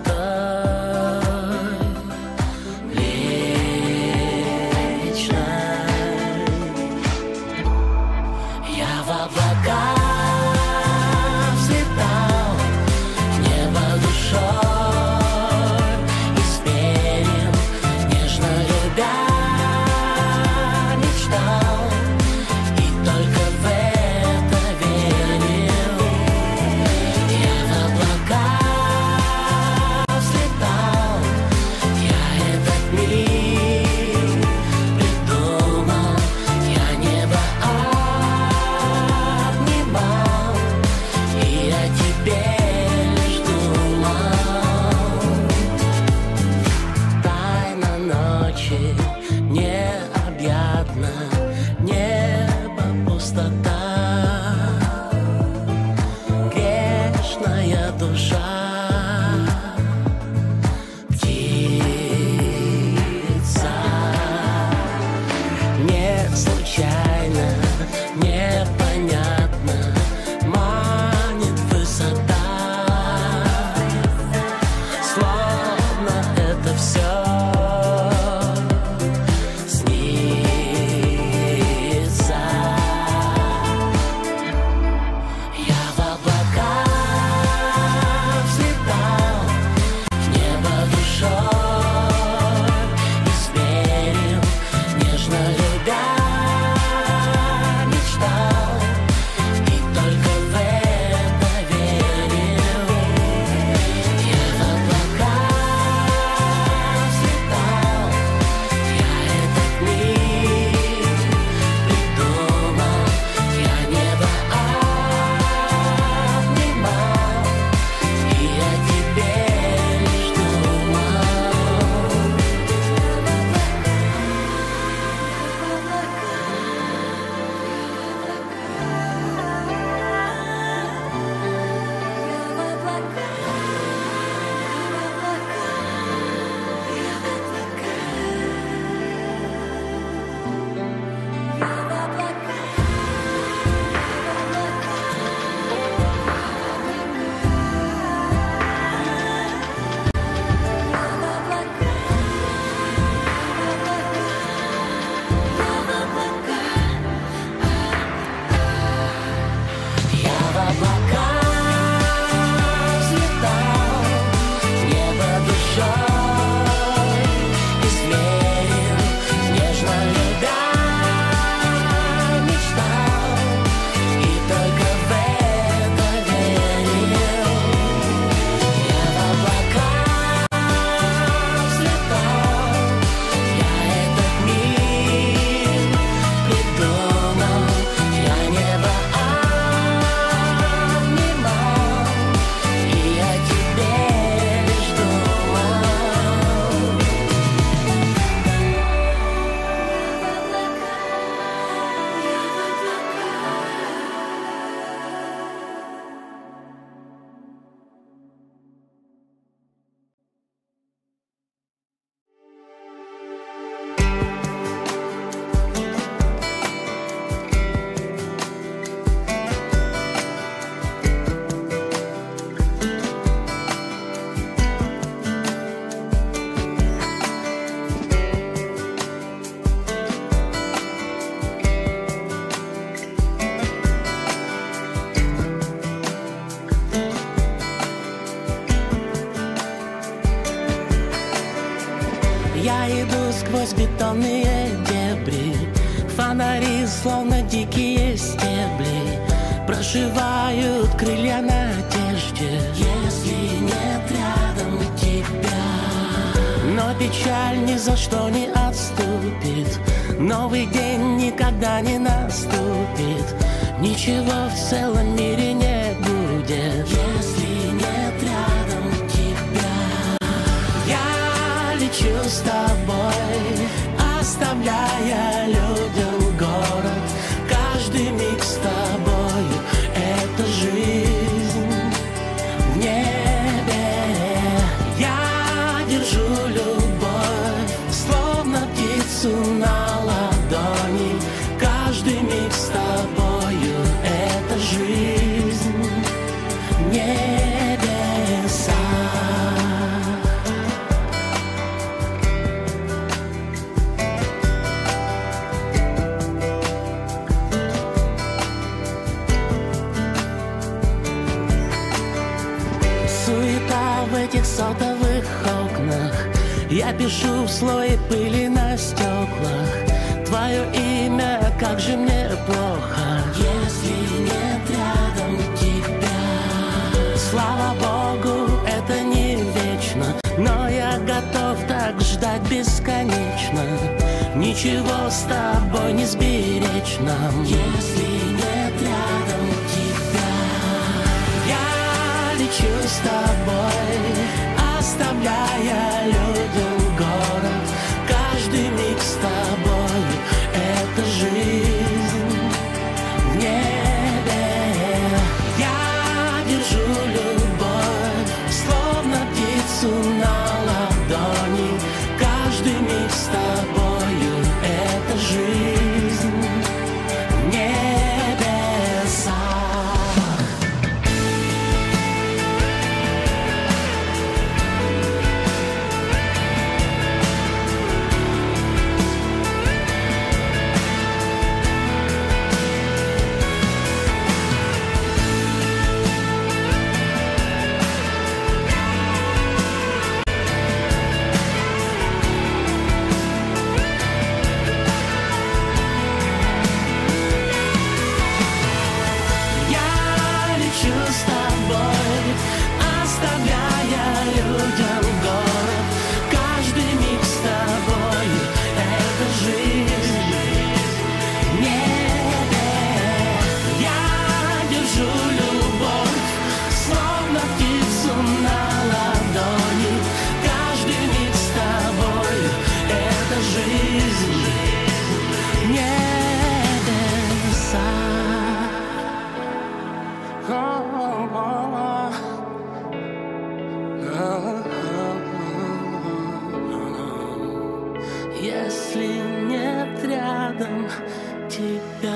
Я в облаках Я иду сквозь бетонные дебри, фонари, словно дикие стебли, прошивают крылья надежде. Если нет рядом тебя, но печаль ни за что не отступит, новый день никогда не наступит, ничего в целом мире не будет. Если нет рядом тебя, я лечу с тобой, оставляя людям город. Каждый миг с тобою — это жизнь в небе. Я держу любовь, словно птицу на ладони. Каждый миг с тобою — это жизнь в небесах. Суета в этих сотовых окнах, я пишу в слое пыли на стеклах твое имя, как же мне плохо. Если нет рядом тебя, слава Богу, это не вечно, но я готов так ждать бесконечно. Ничего с тобой не сберечь нам. Если нет рядом тебя, я лечу с тобой, оставляя людям город. Каждый миг с тобою — это жизнь в небе. Я держу любовь, словно птицу на ладони. Каждый миг с тобою — это жизнь в небесах. Если нет рядом тебя.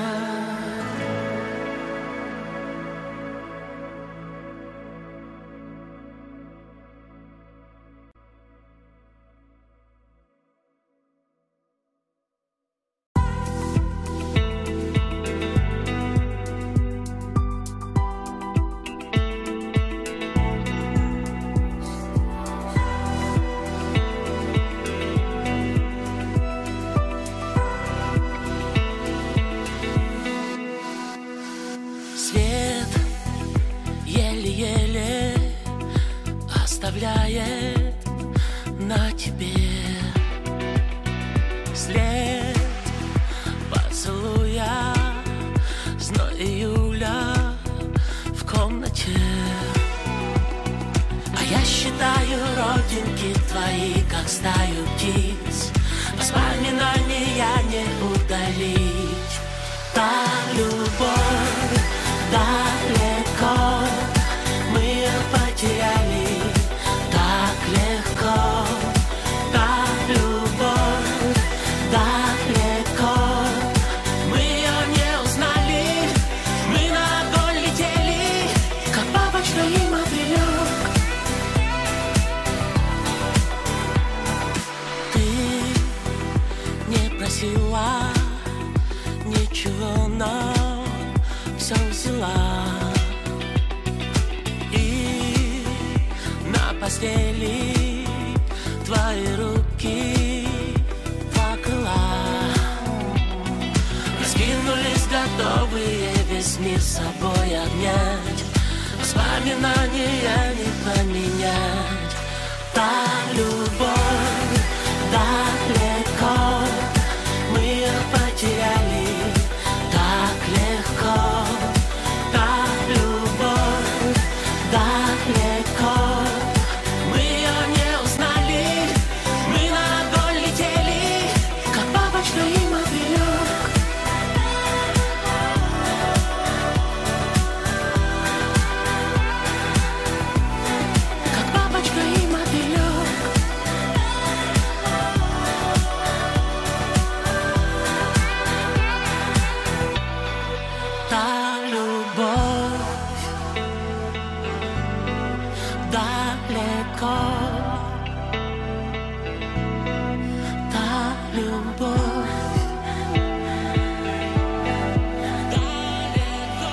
Оставляет на тебе след поцелуя, зной июля в комнате. А я считаю родинки твои, как стаю птиц, воспоминания не удалить. Та любовь далеко мы ее потеряли. Так легко, та любовь далеко мы ее не узнали. Мы на огонь летели, как бабочка и мотылек. Ты не просила ничего, но все взяла. И на постели твои руки весь мир собой обнять, воспоминания не поменять. Та любовь далеко, мы ее потеряли так легко. Та любовь далеко, мы ее не узнали, мы на огонь летели, как бабочка и мотылек. Как бабочка и мотылек. Та любовь далеко, та любовь далеко,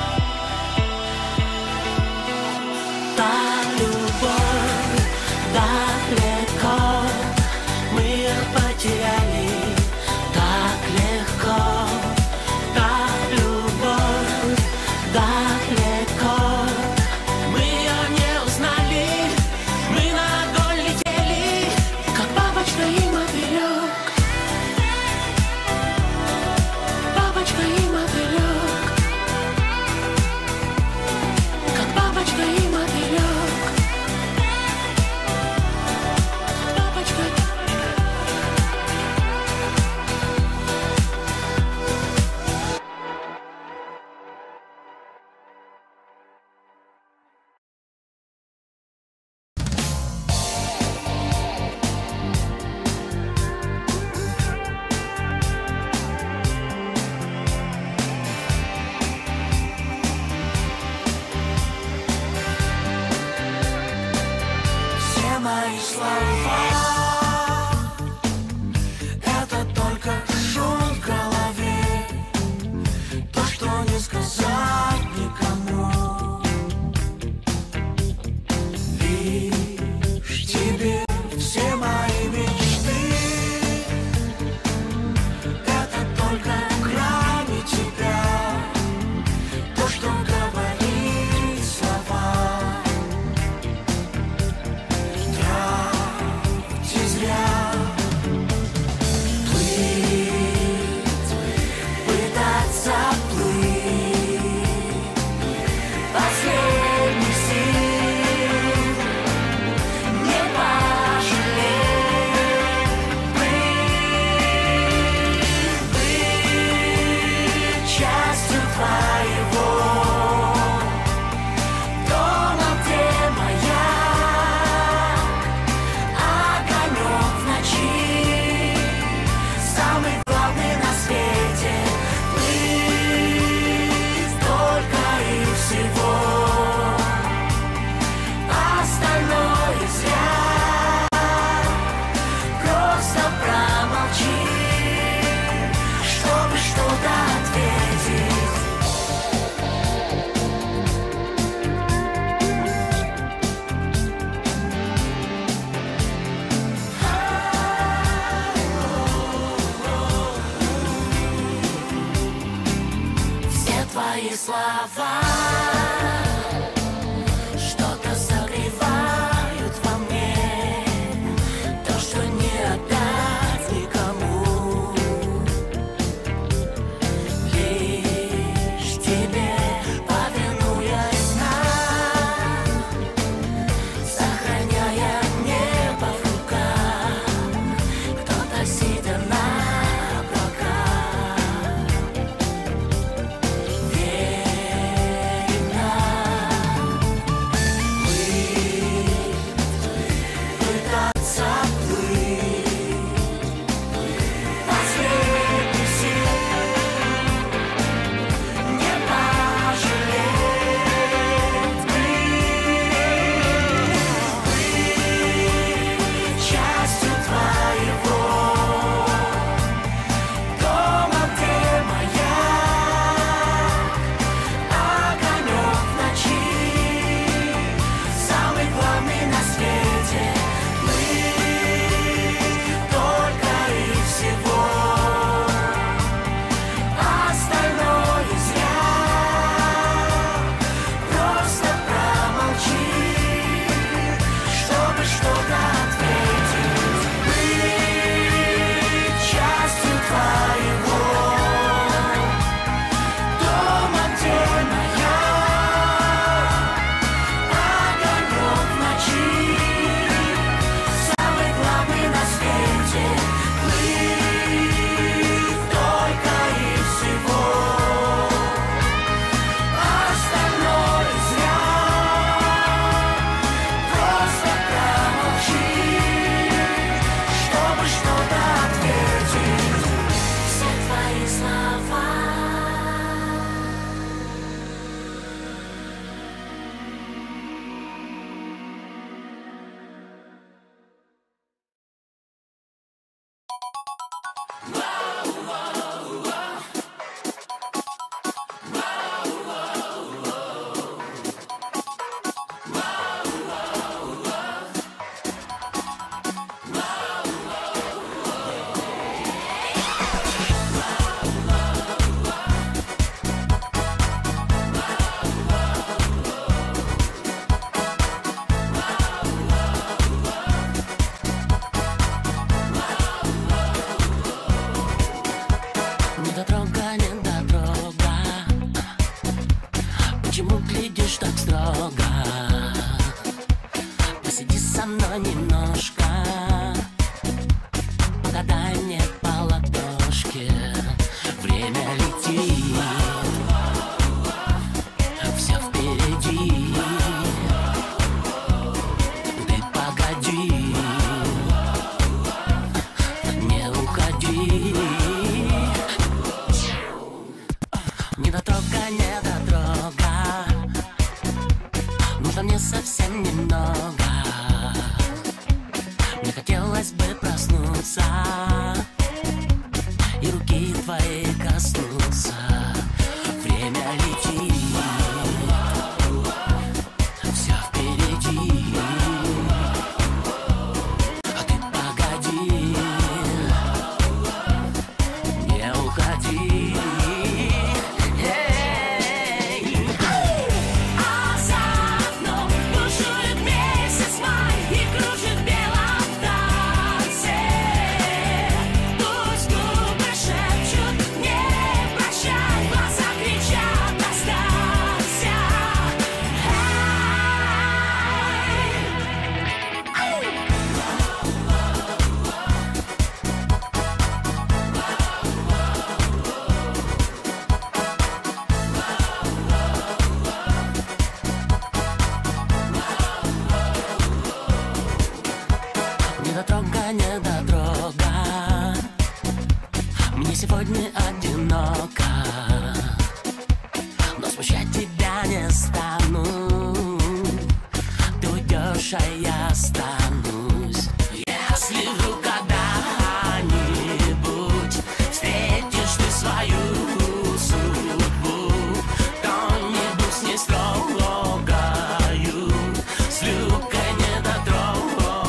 та любовь далеко, мы ее потеряли так легко. Та любовь далеко, мы ее не узнали, мы на огонь летели, как бабочка и мотылек. Бабочка и мотылек. Как бабочка и мотылек. Бабочка. Все мои слова — это только шум в голове, то, что не сказать никому. Лишь тебе все мои мечты — это только грани тебя, то, что говорит слова. немного. Мне хотелось бы проснуться и руки твоей коснуться. Время летит, все впереди, а ты погоди, не уходи. Недотрога, недотрога, мне сегодня одиноко, но смущать тебя не стану. Ты уйдешь, а я останусь. Если вдруг когда-нибудь встретишь ты свою судьбу, то не будь с ней строгою, с Любкой недотрогой.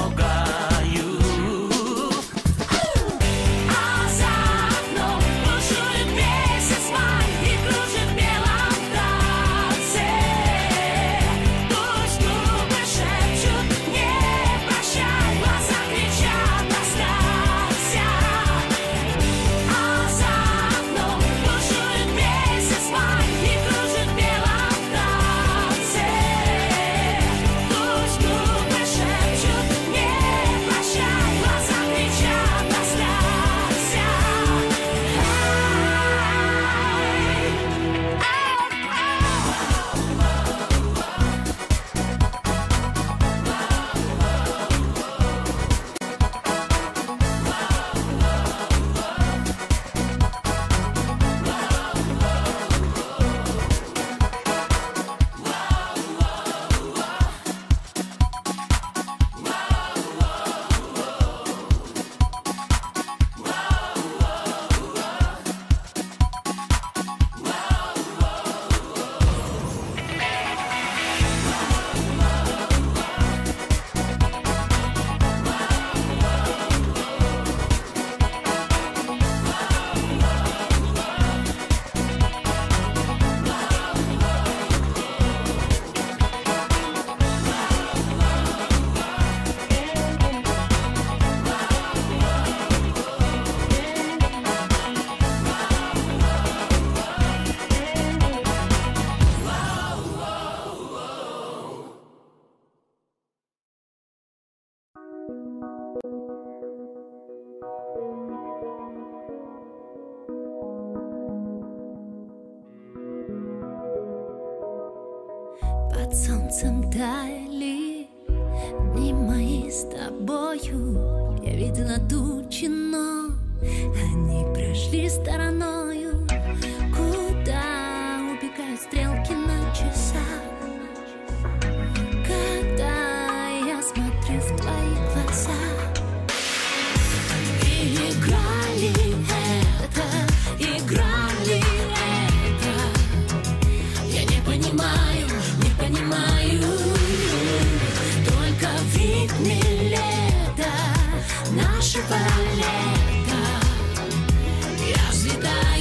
Под солнцем таяли дни мои с тобою. Я видела тучи, но они прошли стороною. Куда убегают стрелки на часах, когда я смотрю в твои глаза? И играли это, играли это. Я не понимаю, не понимаю. Только в ритме лета, нашего лета, я взлетаю.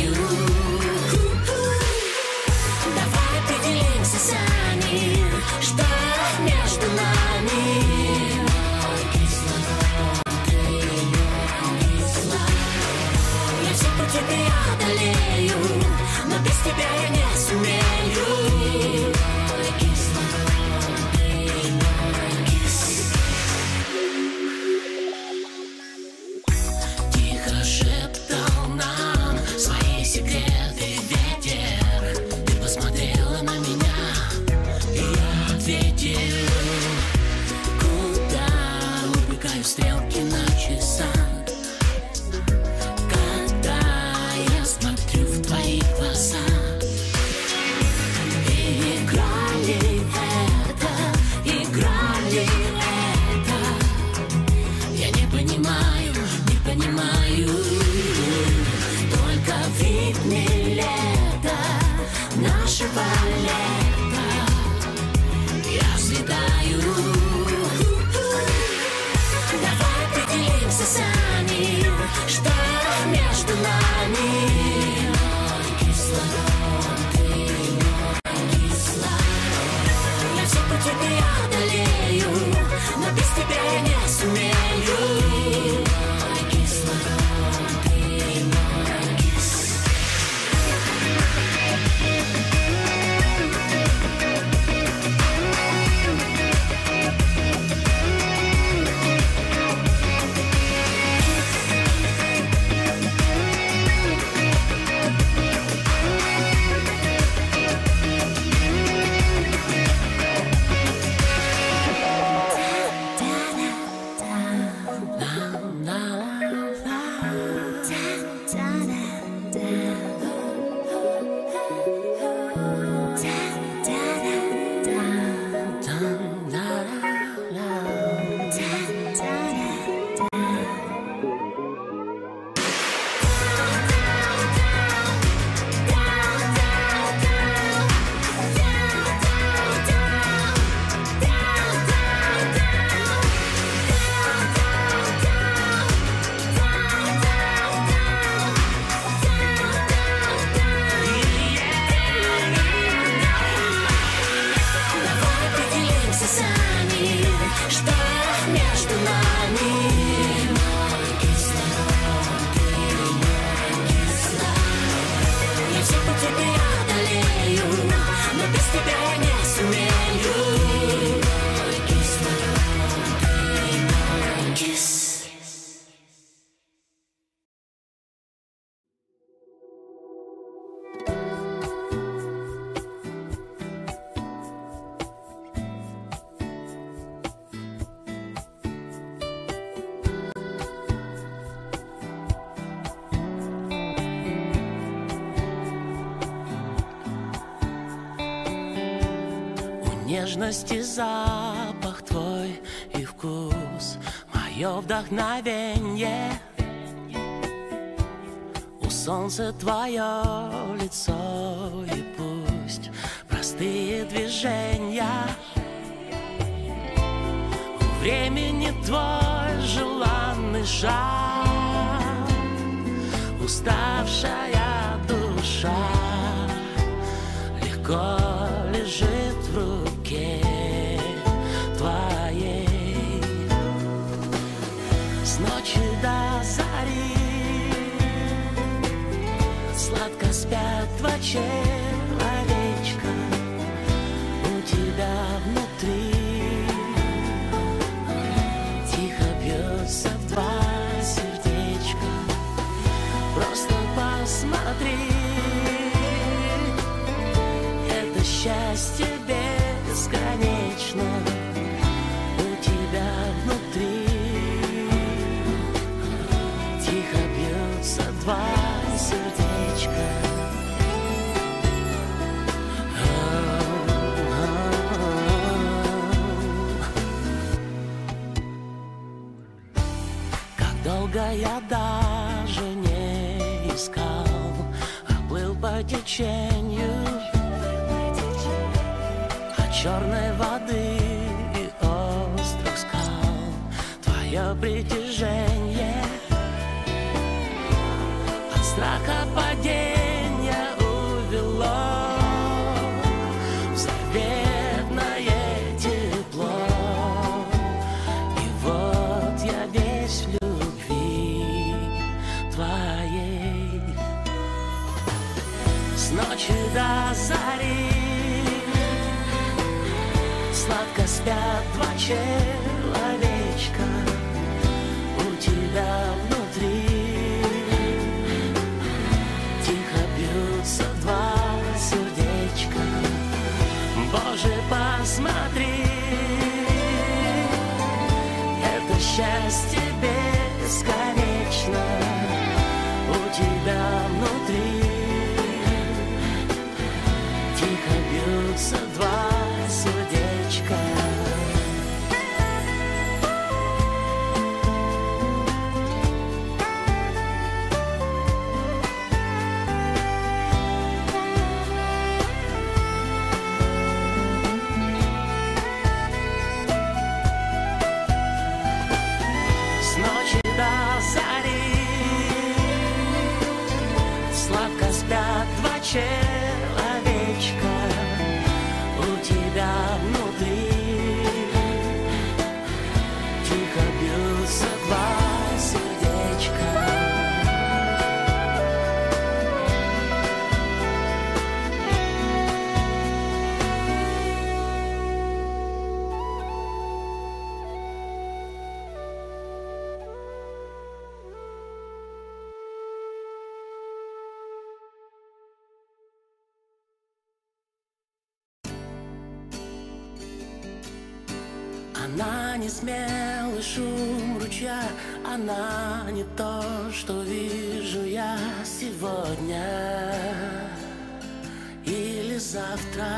что между нами. Я все по тебе одолею, но без тебя я не сумею. Kiss. Нежности запах твой и вкус, мое вдохновенье. У солнца твое лицо, и пусть простые движения. У времени твой желанный шаг, уставшая душа легко лежит в руке твоей. С ночи до зари сладко спят два человечка. У тебя внутри тихо бьется два сердечка. Просто посмотри, счастье бесконечно у тебя внутри. Тихо бьются два сердечка. Как долго я даже не искал, а плыл по течению черной воды и острых скал. Твое притяжение от страха падения увело в заветное тепло. И вот я весь в любви твоей. С ночи до зари сладко спят два человечка у тебя внутри. Тихо бьются два сердечка. Боже, посмотри, это счастье бесконечно у тебя внутри. Тихо бьются два сердечка. С ночи до зари сладко спят два человечка у тебя внутри. Тихо бьются два сердечка. Она не смелый шум ручья, она не то, что вижу я сегодня или завтра.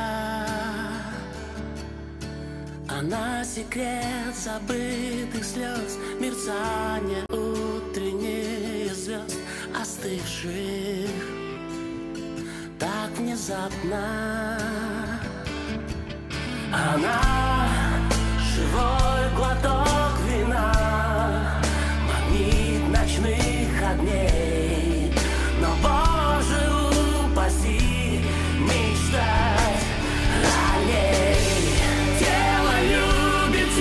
Она секрет забытых слез, мерцание утренних звезд, остывших так внезапно. Она живой глоток вина, магнит ночных огней. Но, Боже, упаси мечтать о ней. Тело любит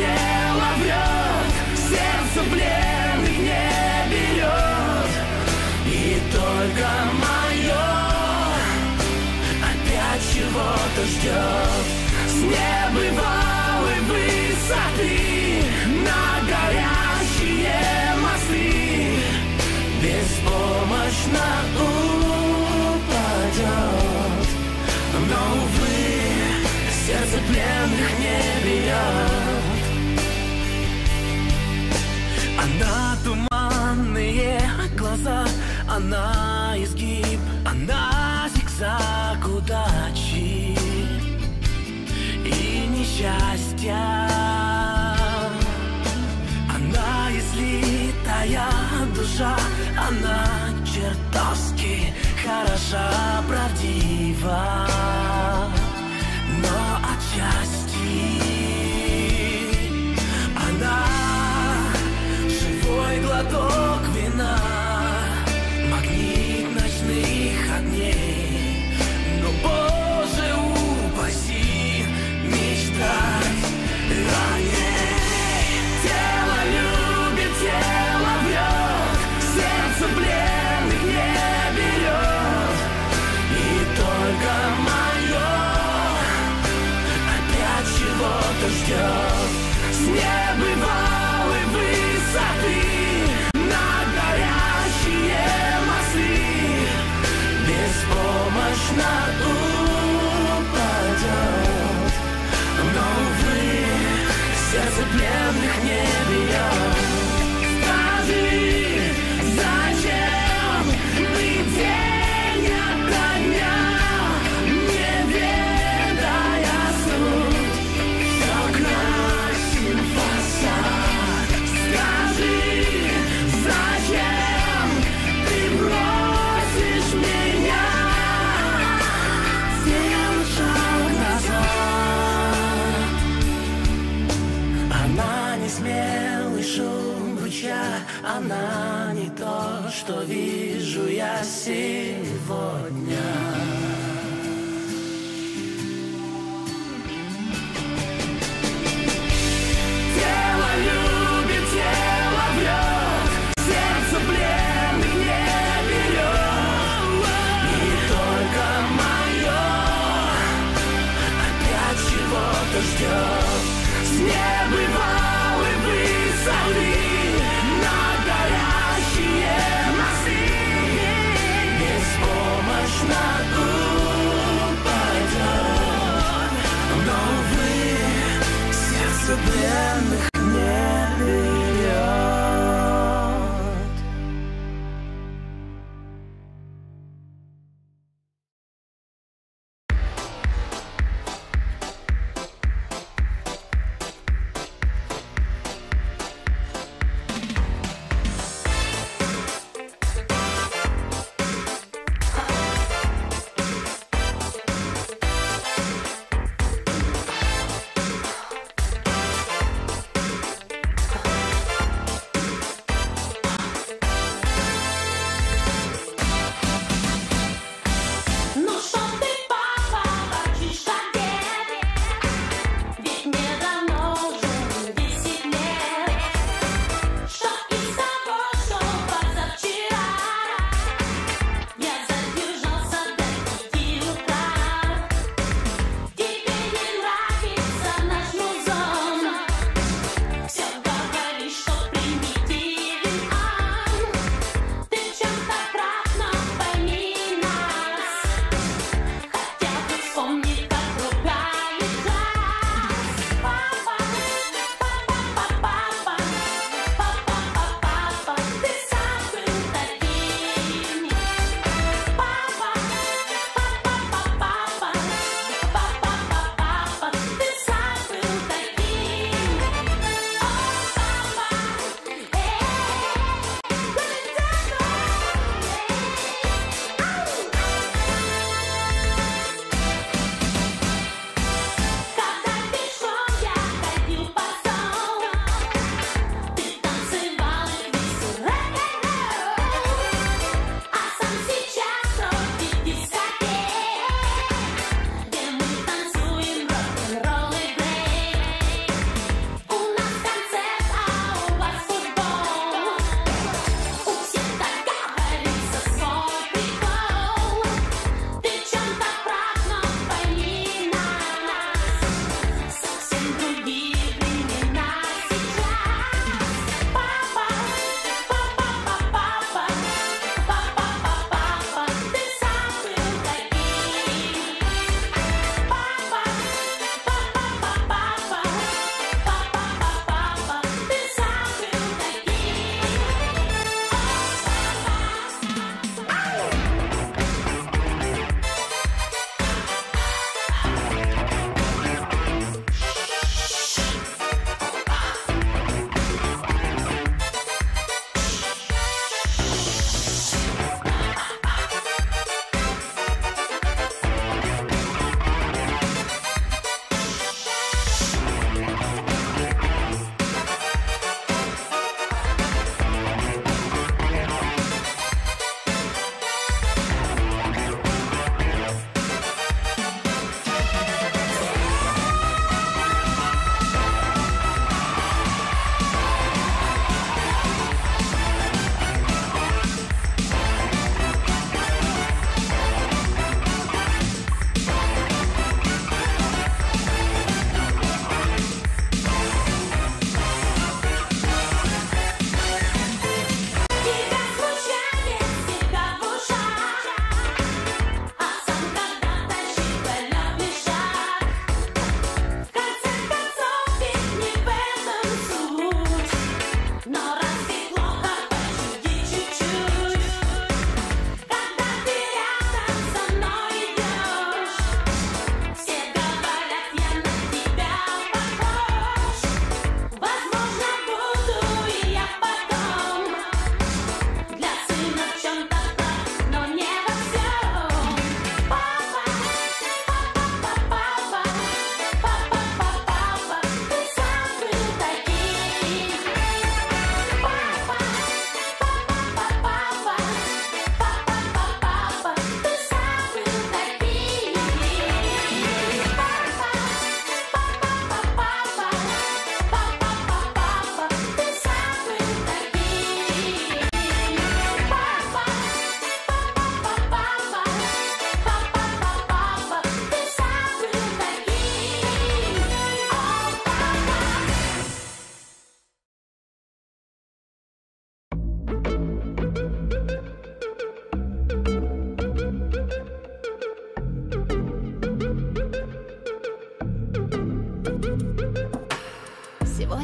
гроза, она изгиб, она зигзаг удачи и несчастья. Она излитая душа, она чертовски хороша, правдива, но отчасти она живой глоток вина, магнит ночных огней. Но, Боже, упаси мечтать о ней. Тело любит, тело врет, сердце пленных не берет. И только мое опять чего-то ждет. С небывалой высоты на горящие мосты беспомощно упадет. Но, увы, сердце пленных не бьет. Скажи, зачем мы день ото дня, не ведая суть, все красим фасад? Скажи, зачем ты бросишь меня, сделай шаг назад? Она не смелый шум луча, она не то, что вижу я сегодня. Тело любит, тело врет, сердце пленных не берет. И только мое опять чего-то ждет. С небывалой высоты на горящие мосты беспомощно упадет. Но, увы, сердце пленных не берет.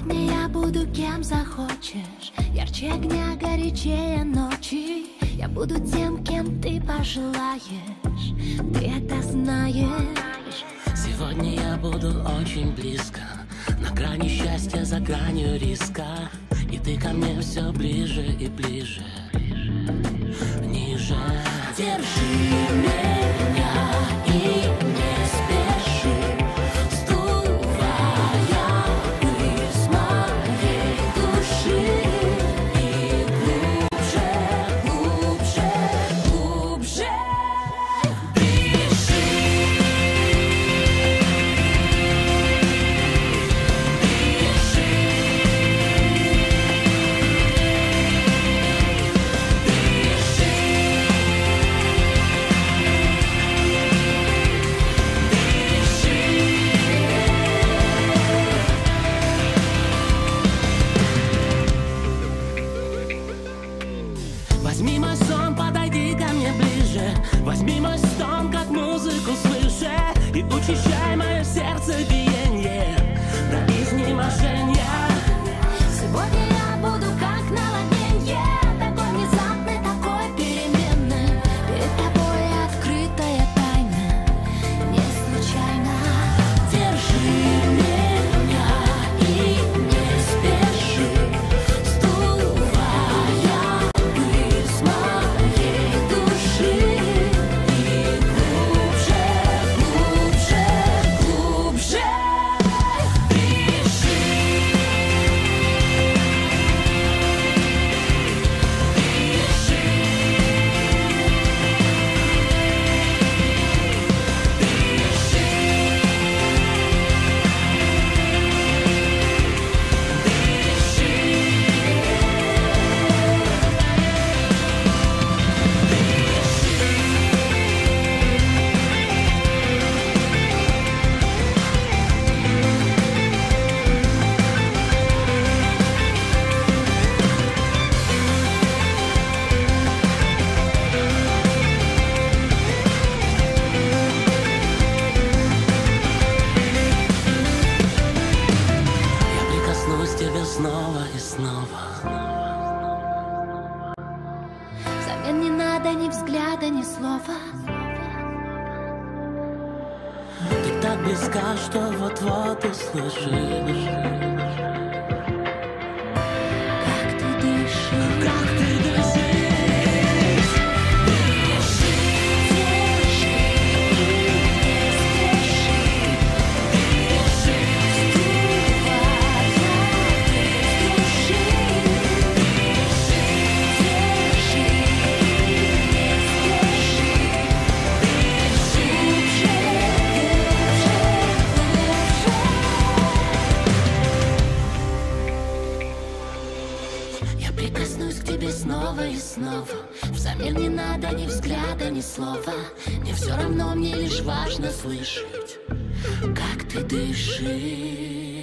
Сегодня я буду кем захочешь, ярче огня, горячее ночи. Я буду тем, кем ты пожелаешь, ты это знаешь. Сегодня я буду очень близко, на грани счастья, за гранью риска. И ты ко мне все ближе и ближе, ниже. Держи меня и не спеши, сдувая пыль с моей души. И глубже, глубже, глубже дыши. Возьми мой сон, подойди ко мне ближе. Возьми мой стон, как музыку свыше. И учащай мое сердце биение до изнеможения. Сегодня я буду как наводнение, такой внезапный, такой переменный. Перед тобой открытая тайна, не случайно. Держи меня и не спеши, сдувая пыль с моей души. И глубже, глубже, глубже дыши. Я прикоснусь к тебе снова и снова. Взамен не надо ни взгляда, ни слова. Ты так близка, что вот-вот услышишь. Как ты дышишь, Как ты дышишь. держи и не спеши, сдувая пыль с души. Держи и не спеши, глубже, глубже, глубже. Я прикоснусь к тебе снова и снова. Взамен не надо ни взгляда, ни слова. Мне все равно, мне лишь важно слышать, как ты дышишь.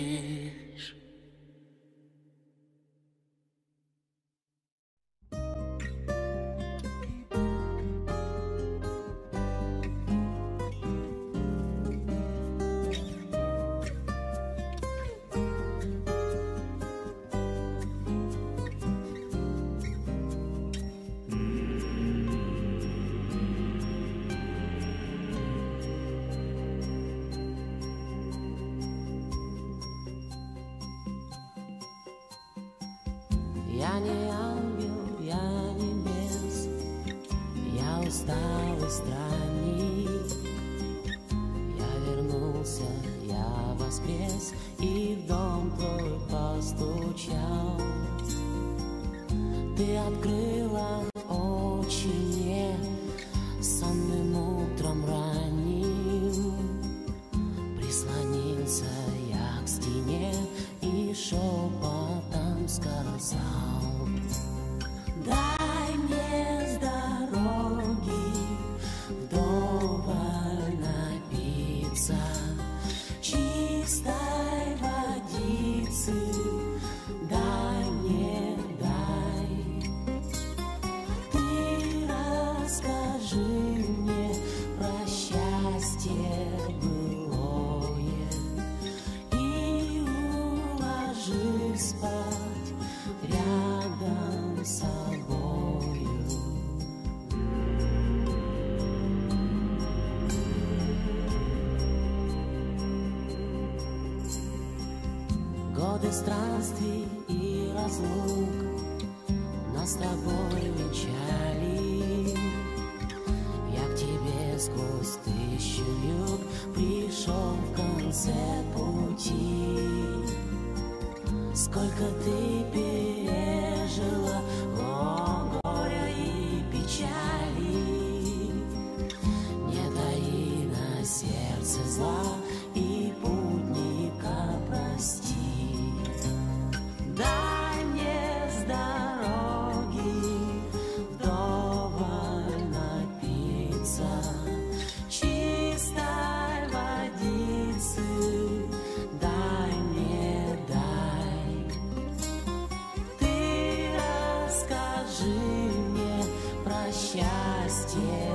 Я не ангел, я не бес, я усталый странник. Я вернулся, я воскрес и в дом твой постучал. Ты открыла очи мне сонным утром ранним. Прислонился я к стене и шепотом сказал: дай мне с дороги вдоволь напиться чистой водицы. Дай мне, дай. Ты расскажи мне про счастье былое и уложи спать рядом с собою. Годы странствий и разлук нас с тобой венчали. Я к тебе сквозь тысячу юг пришел в конце пути. Сколько ты пережила, о, горя и печали. Не таи на сердце зла и путника прости. Дай мне с дороги вдоволь напиться чистой водицы. Дай мне, дай. Ты расскажи мне про счастье